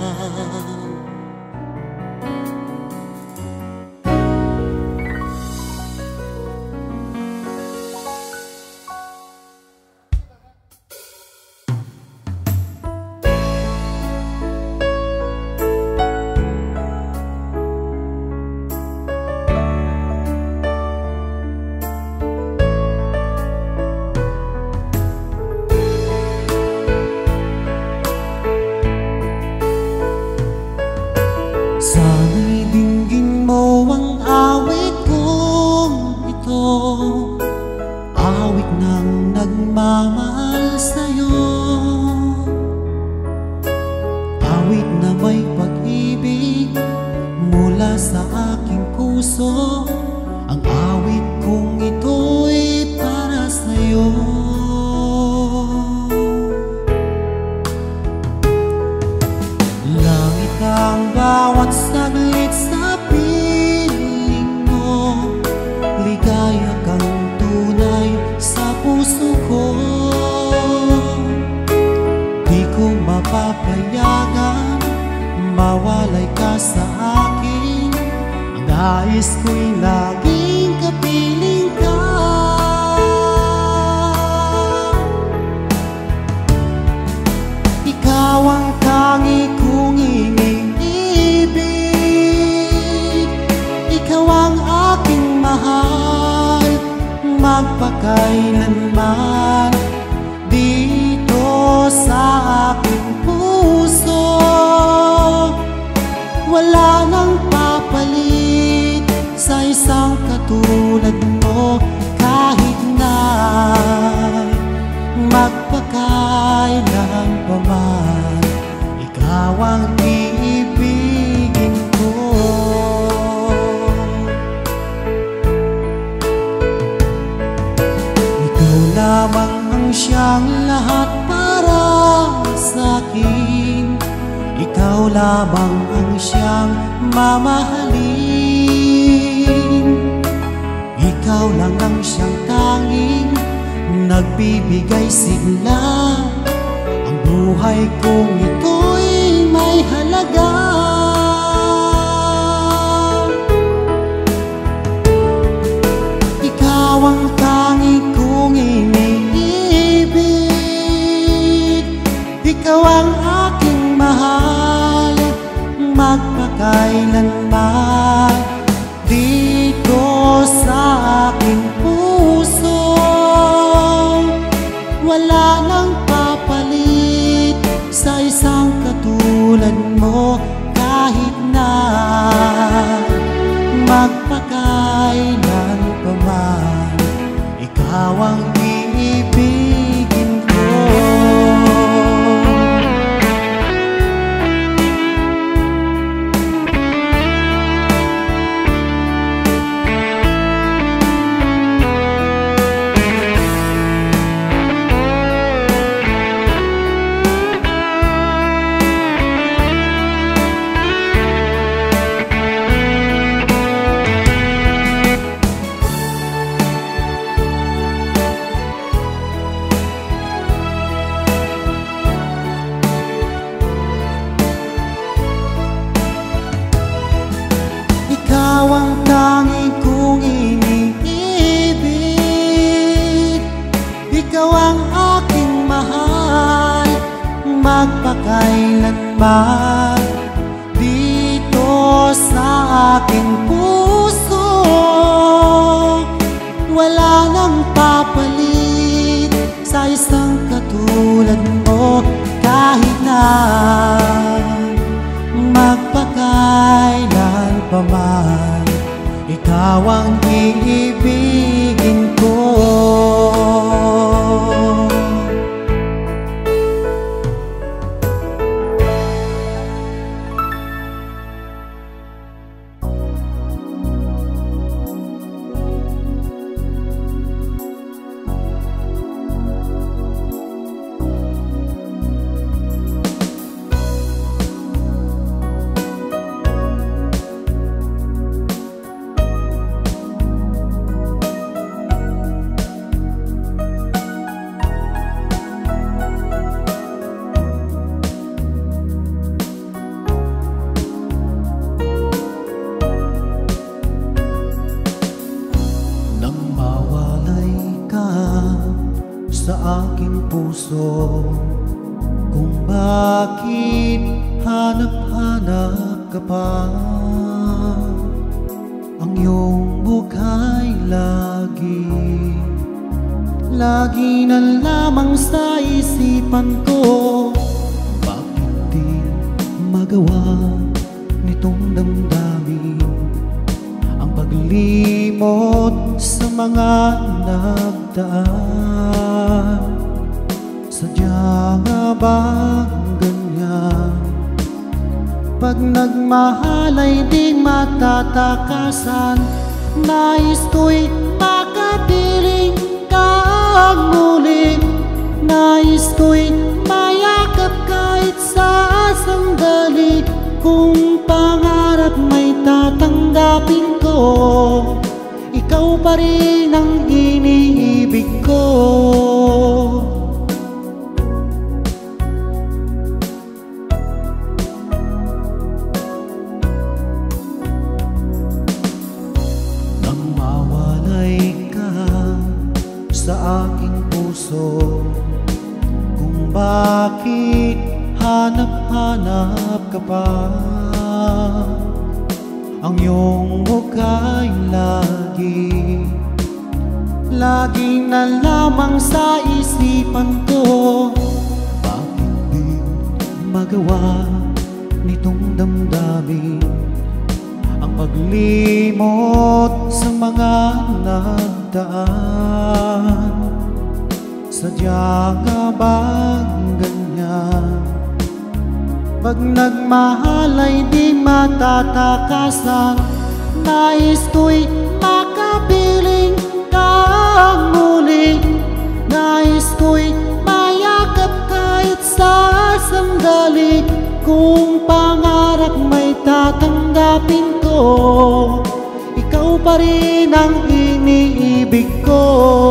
Sana'y dinggin mo ang awit kong ito, awit ng nagmamahal sa'yo, awit na may pag-ibig mula mula sa aking puso. Ang awit kong ito'y para sa'yo. Langit ang bawat saglit sa piling mo. Ligaya kang tunay sa puso ko. Di ko mapapayagan mawalay ka sa akin. Ang nais ko'y laging kapiling ka. Ikaw ang tangi kong iniibig. Ikaw ang aking mahal, magpakailanman. Dito sa aking puso, wala nang papalit sa isang katulad mo. Kahit na magpakailan pa man, ikaw ang iibigin ko. Ikaw lamang ang siyang lahat para sa'kin. Ikaw lamang ang siyang mamahalin. Ikaw lang ang siyang tanging nagbibigay sigla. Ang buhay kong ito'y may halaga. Ikaw ang tanging kong iniibig. Ikaw ang aking mahal, magpakailanman. Dito sa aking puso, wala nang papalit sa isang katulad mo. Kahit na magpakailan pa man, ikaw ang iibigin ko. Ikaw ang tanging kong iniibig. Ikaw ang aking mahal, magpakailanman. Dito sa aking puso, wala nang papalit sa isang katulad mo. Kahit na magpakailan pa man, ikaw ang iibigin ko. Sa aking puso, kung bakit hanap-hanap ka pa. Ang iyong mukha'y lagi na lamang sa isipan ko. Bakit di magawa nitong damdamin ang paglimot sa mga nagdaan? Sadya nga bang ganyan Pag nagmahal ay di matatakasan. Nais ko'y makapiling kang muli. Nais ko'y mayakap kahit sa sandali. Kung pangarap may tatanggapin ko, ikaw pa rin ang iniibig ko. Nang mawalay ka sa aking puso, kung bakit hanap-hanap ka pa, ang iyong mukha'y lagi na lamang sa isipan ko. Bakit di magawa nitong damdamin ang paglimot sa mga nagdaan? Sadya nga bang ganyan? Pag nagmahal ay di matatakasan. Nais ko'y makapiling kang muli. Nais ko'y mayakap kahit sa sandali. Kung pangarap may tatanggapin ko, ikaw pa rin ang iniibig ko.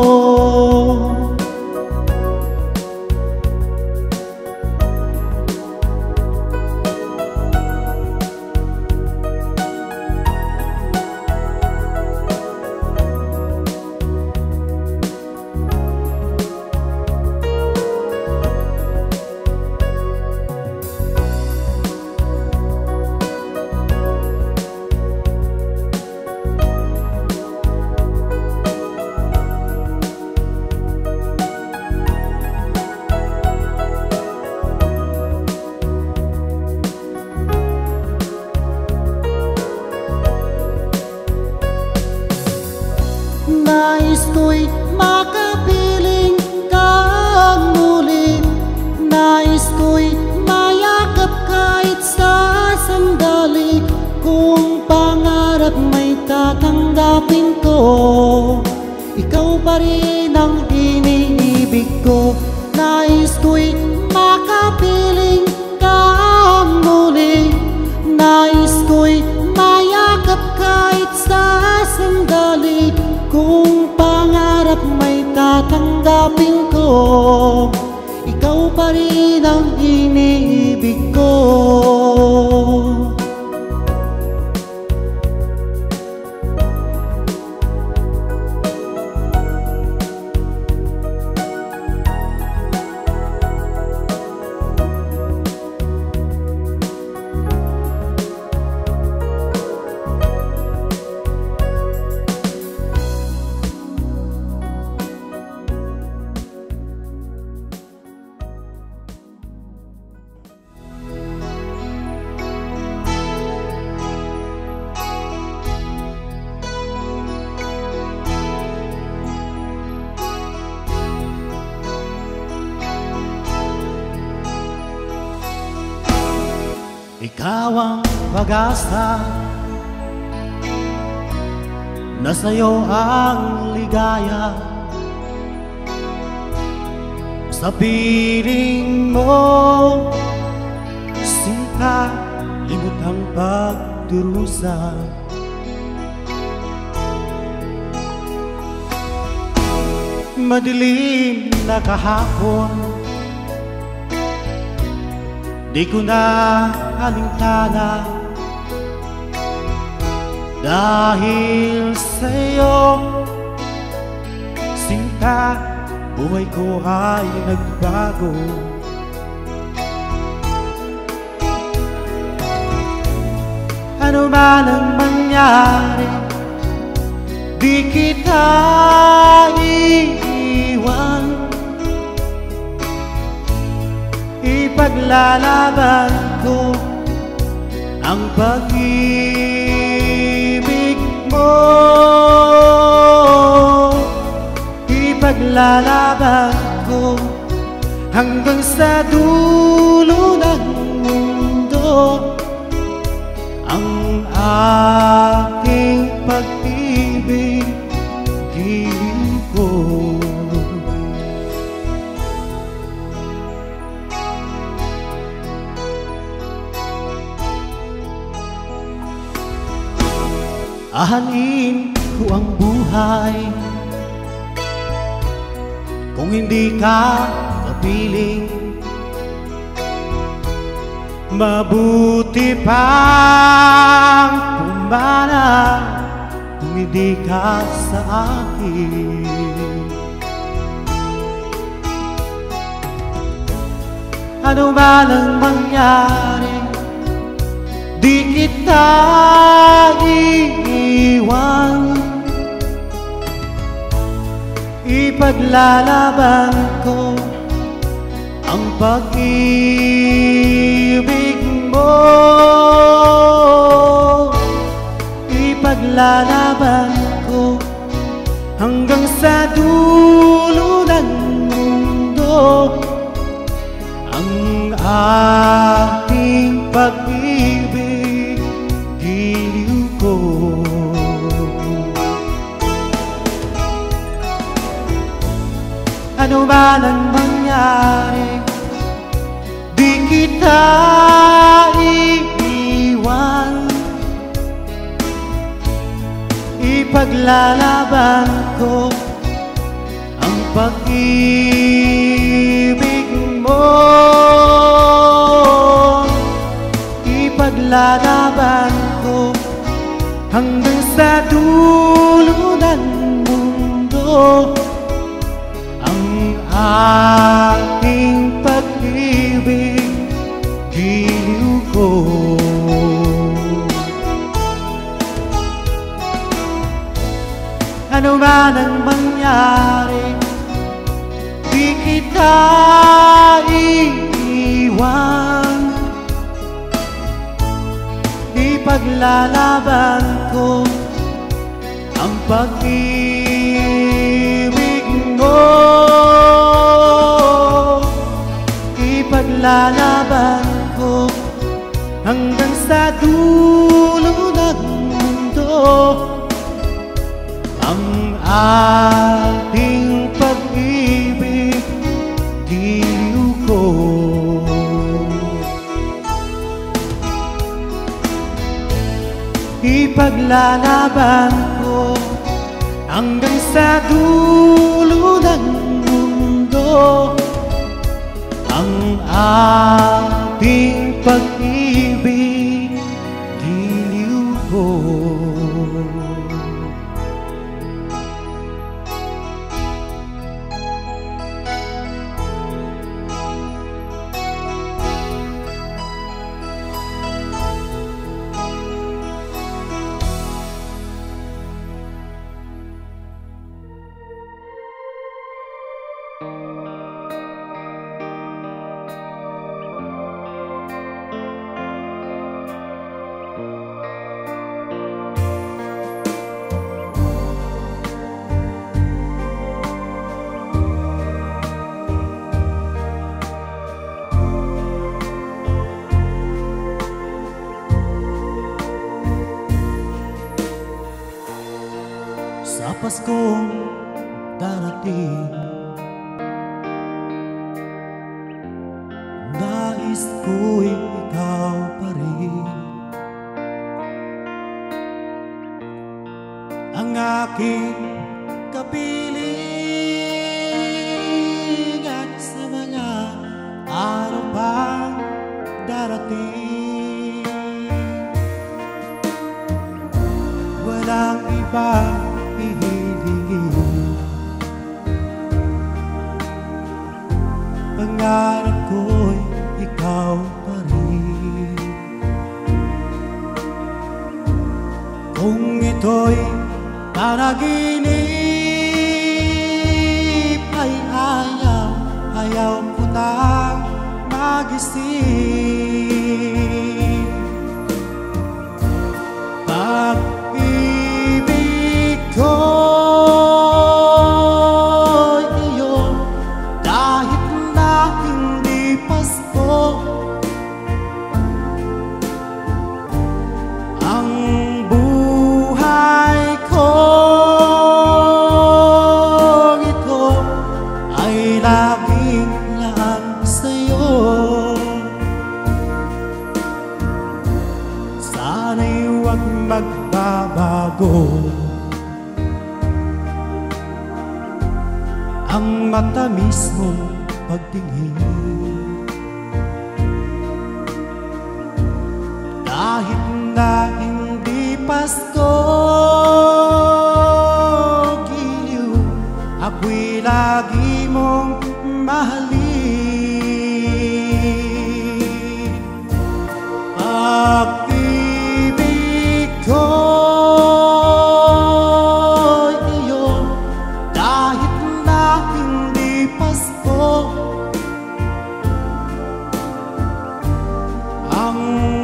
Nais ko'y makapiling kang muli. Nais ko'y mayakap kahit sa sandali. Kung pangarap may tatanggapin ko, ikaw pa rin ang iniibig ko. Nais ko'y makapiling kang muli. Nais ko'y mayakap kahit sa sandali. Kung pangarap may tatanggapin ko, ikaw pa rin ang iniibig ko. Ikaw ang pag-asa, na sa'yo ang ligaya. Sa piling mo, sinta, limot ang pagdurusa. Madilim na kahapon, di ko na alintana. Dahil sa'yo, sinta, buhay ko ay nagbago. Ano man ang mangyari, di kita iiwan. Ipaglalaban ko ang pag-ibig mo. Ipaglalaban ko hanggang sa dulo ng mundo. Mahalin ko ang buhay kung hindi ka kapiling. Mabuti pang pumana kung hindi ka sa akin. Ano ba lang mangyari, di kita iiwan. Ipaglalaban ko ang pag-ibig mo. Ipaglalaban ko hanggang sa dulo ng mundo ang ating pag-ibig, giliw ko. Ano ba nang mangyari, di kita iiwan. Ipaglalaban ko ang pag-ibig mo. Ipaglalaban ko hanggang sa dulo ng mundo ang ating pag-ibig, giliw ko. Ano ba nang mangyari, di kita iiwan. Ipaglalaban ko ang pag-ibig mo. Ipaglalaban ko hanggang sa dulo ng mundo ang ating pag-ibig, giliw ko. Ipaglalaban ko hanggang sa dulo ng mundo ang ating pag-ibig, giliw ko. Sa Paskong darating, nais ko'y ikaw pa rin ang aking kapiling, at sa mga araw pang darating, walang iba hihilingin. Pangarap ko'y ikaw pa rin. Kung ito'y panaginip, ay ayaw ko nang magising. Pag-ibig ko'y iyo, kahit na hindi Pasko, ang buhay ko ito ay laging lang sa'yo. Sana'y huwag magbabago. Ang matamis mong pagtingin, kahit na hindi Pasko, giliw, ako'y lagi mong mahalin. Pag-ibig ko'y iyo, kahit na hindi Pasko. Ang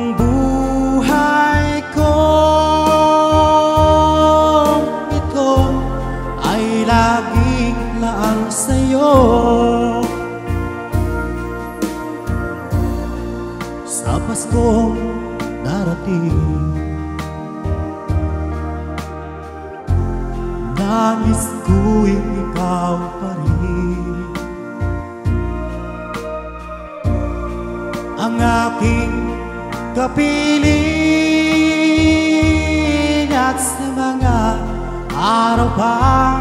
buhay ko ito ay laging laan sa'yo. Sa Paskong darating, nais ko'y ikaw pa rin ang aking kapiling, at sa mga araw pang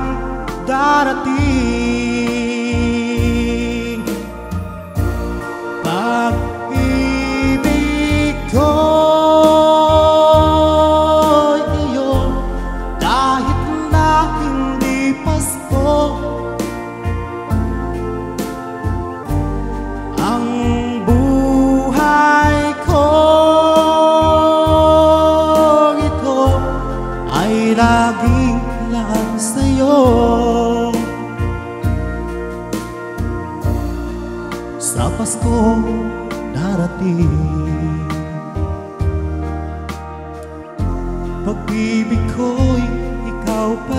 darating. Pag-ibig ko'y iyo, kahit na hindi Pasko. Ang buhay ko ito ay laging laan sa'yo. Sa Paskong darating, pag-ibig ko'y ikaw pa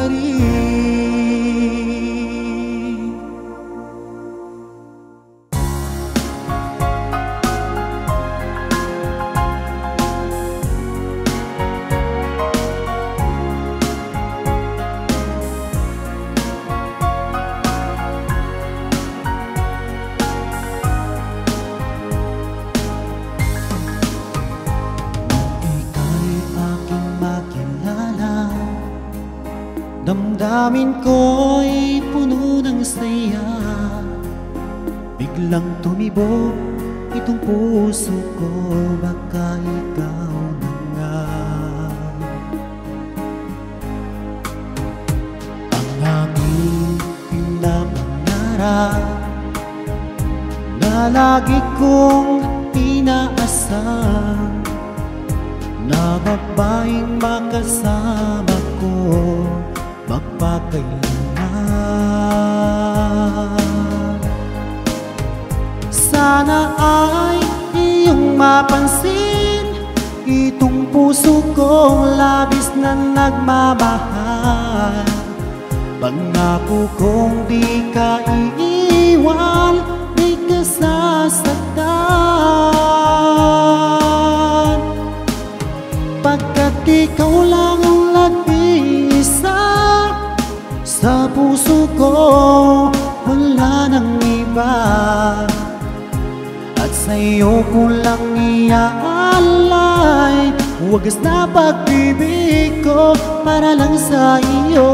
rin. Damdamin ko'y puno ng saya, biglang tumibok itong puso ko, baka ikaw na nga. Ang aking pinapangarap na lagi kong inaasam, na babaeng makasama ko magpakailanman. Sana ay iyong mapansin itong puso kong labis na nagmamahal. Pangako kong di ka iiwan, di ka sasaktan, pagkat ikaw lang ang nag-iisa sa puso ko, wala nang iba. At sa'yo ko lang iaalay wagas na pag-ibig ko para lang sa iyo.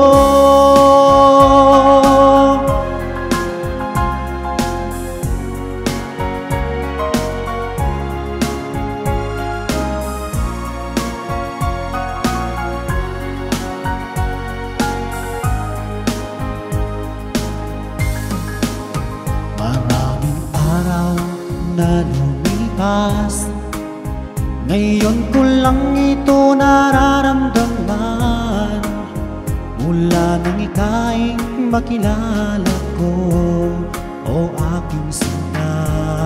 Na lumipas, ngayon ko lang ito nararamdaman, mula nang ika'y makilala ko, o aking sinta.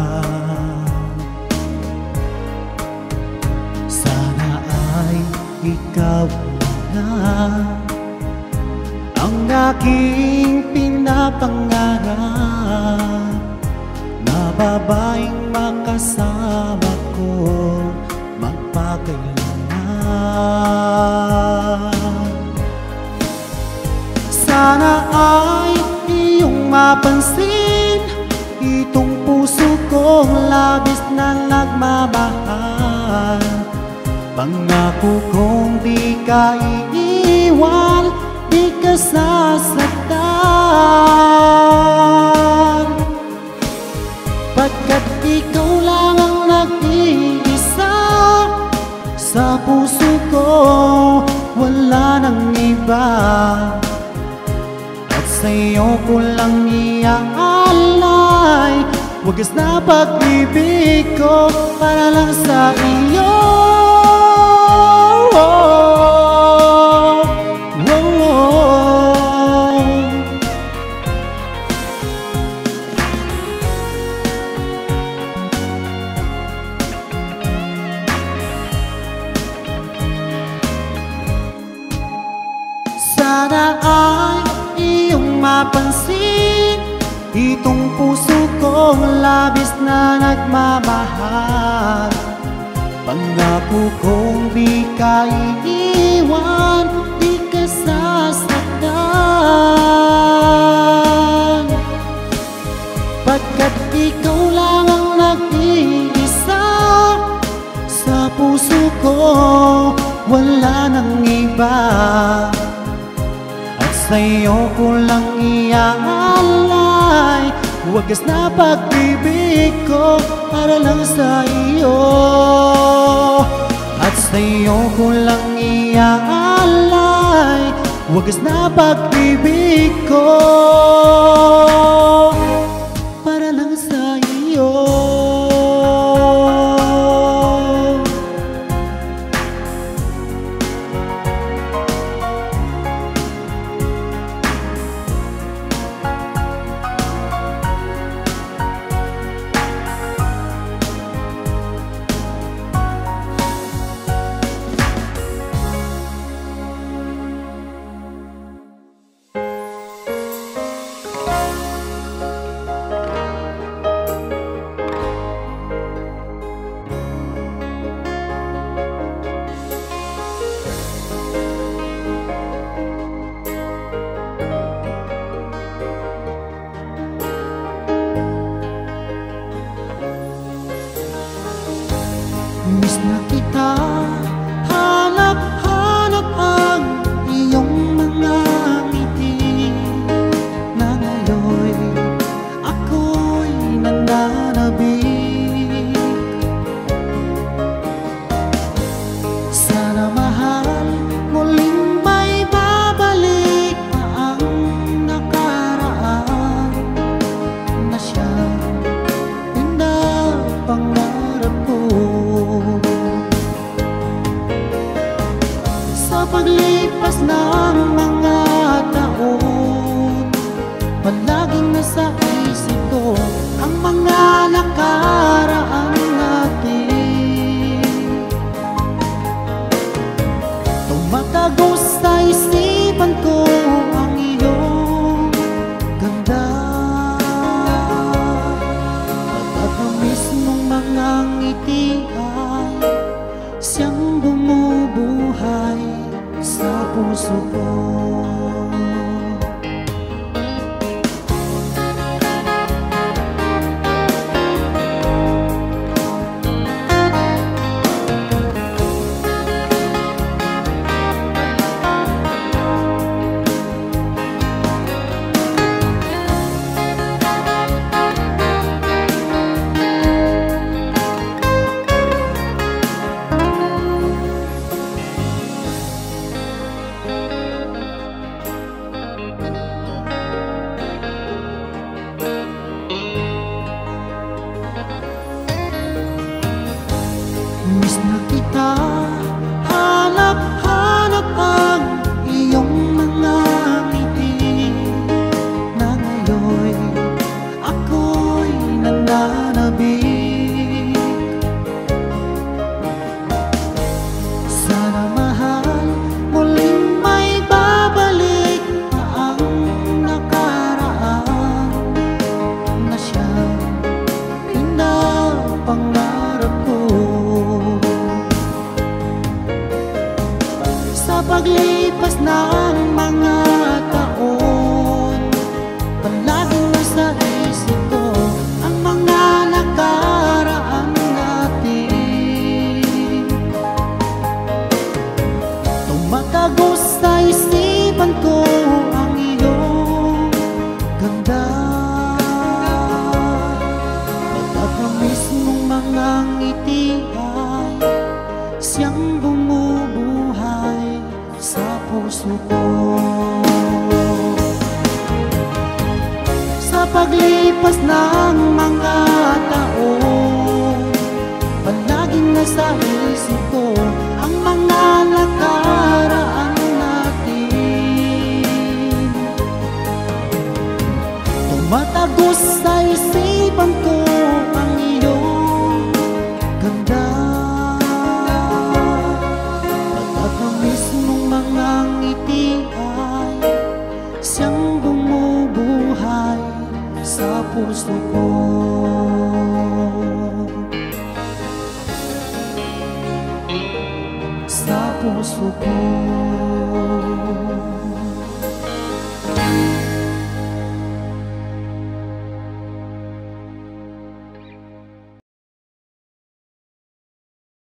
Sana ay ikaw na ang aking pinapangarap, na babaeng makasama ko magpakailanman. Sana ay iyong mapansin itong puso kong labis na nagmamahal. Pangako kong di ka iiwan, di ka sasaktan, pagkat ikaw lang ang nag-iisa sa puso ko, wala nang iba. At sa'yo ko lang iaalay wagas na pag-ibig ko para lang sa iyo. Sana ay iyong mapansin itong puso kong labis na nagmamahal. Pangako kong di ka iiwan, di ka sasaktan, pagkat ikaw lang ang nag-iisa sa puso ko, wala nang iba. Sa'yo ko lang iaalay wagas na pag-ibig ko para lang sa iyo. At sa'yo ko lang iaalay wagas na pag-ibig ko para lang sa iyo. Miss na kita, hanap-hanap ang iyong mga ngiti, na ngayon ako'y nananabik. Sana mahal, muling may babalik na ang nakaraan, na siyang pinapangarap ko. Sa paglipas ng mga taon, palaging nasa isip ko ang mga nakaraan natin. Tumatagos sa isipan ko ang iyong ganda, at ang mismong mga ngiti ay siyang bumubuhay sa puso ko. Miss na kita, hanap-hanap ang iyong mga ngiti, na ngayon ako'y nananabik. Sana mahal, muling may babalik na ang nakaraan, na siyang pinapangarap ko. Sa paglipas ng mga taon, palaging nasa isip ko ang mga nakaraan natin. sa isip ko ang mga nakaraan natin. Tumatagos sa isipan ko ang iyong ganda. Matatamis mong mga ngiti ay siyang bumubuhay sa puso ko. Sa puso ko.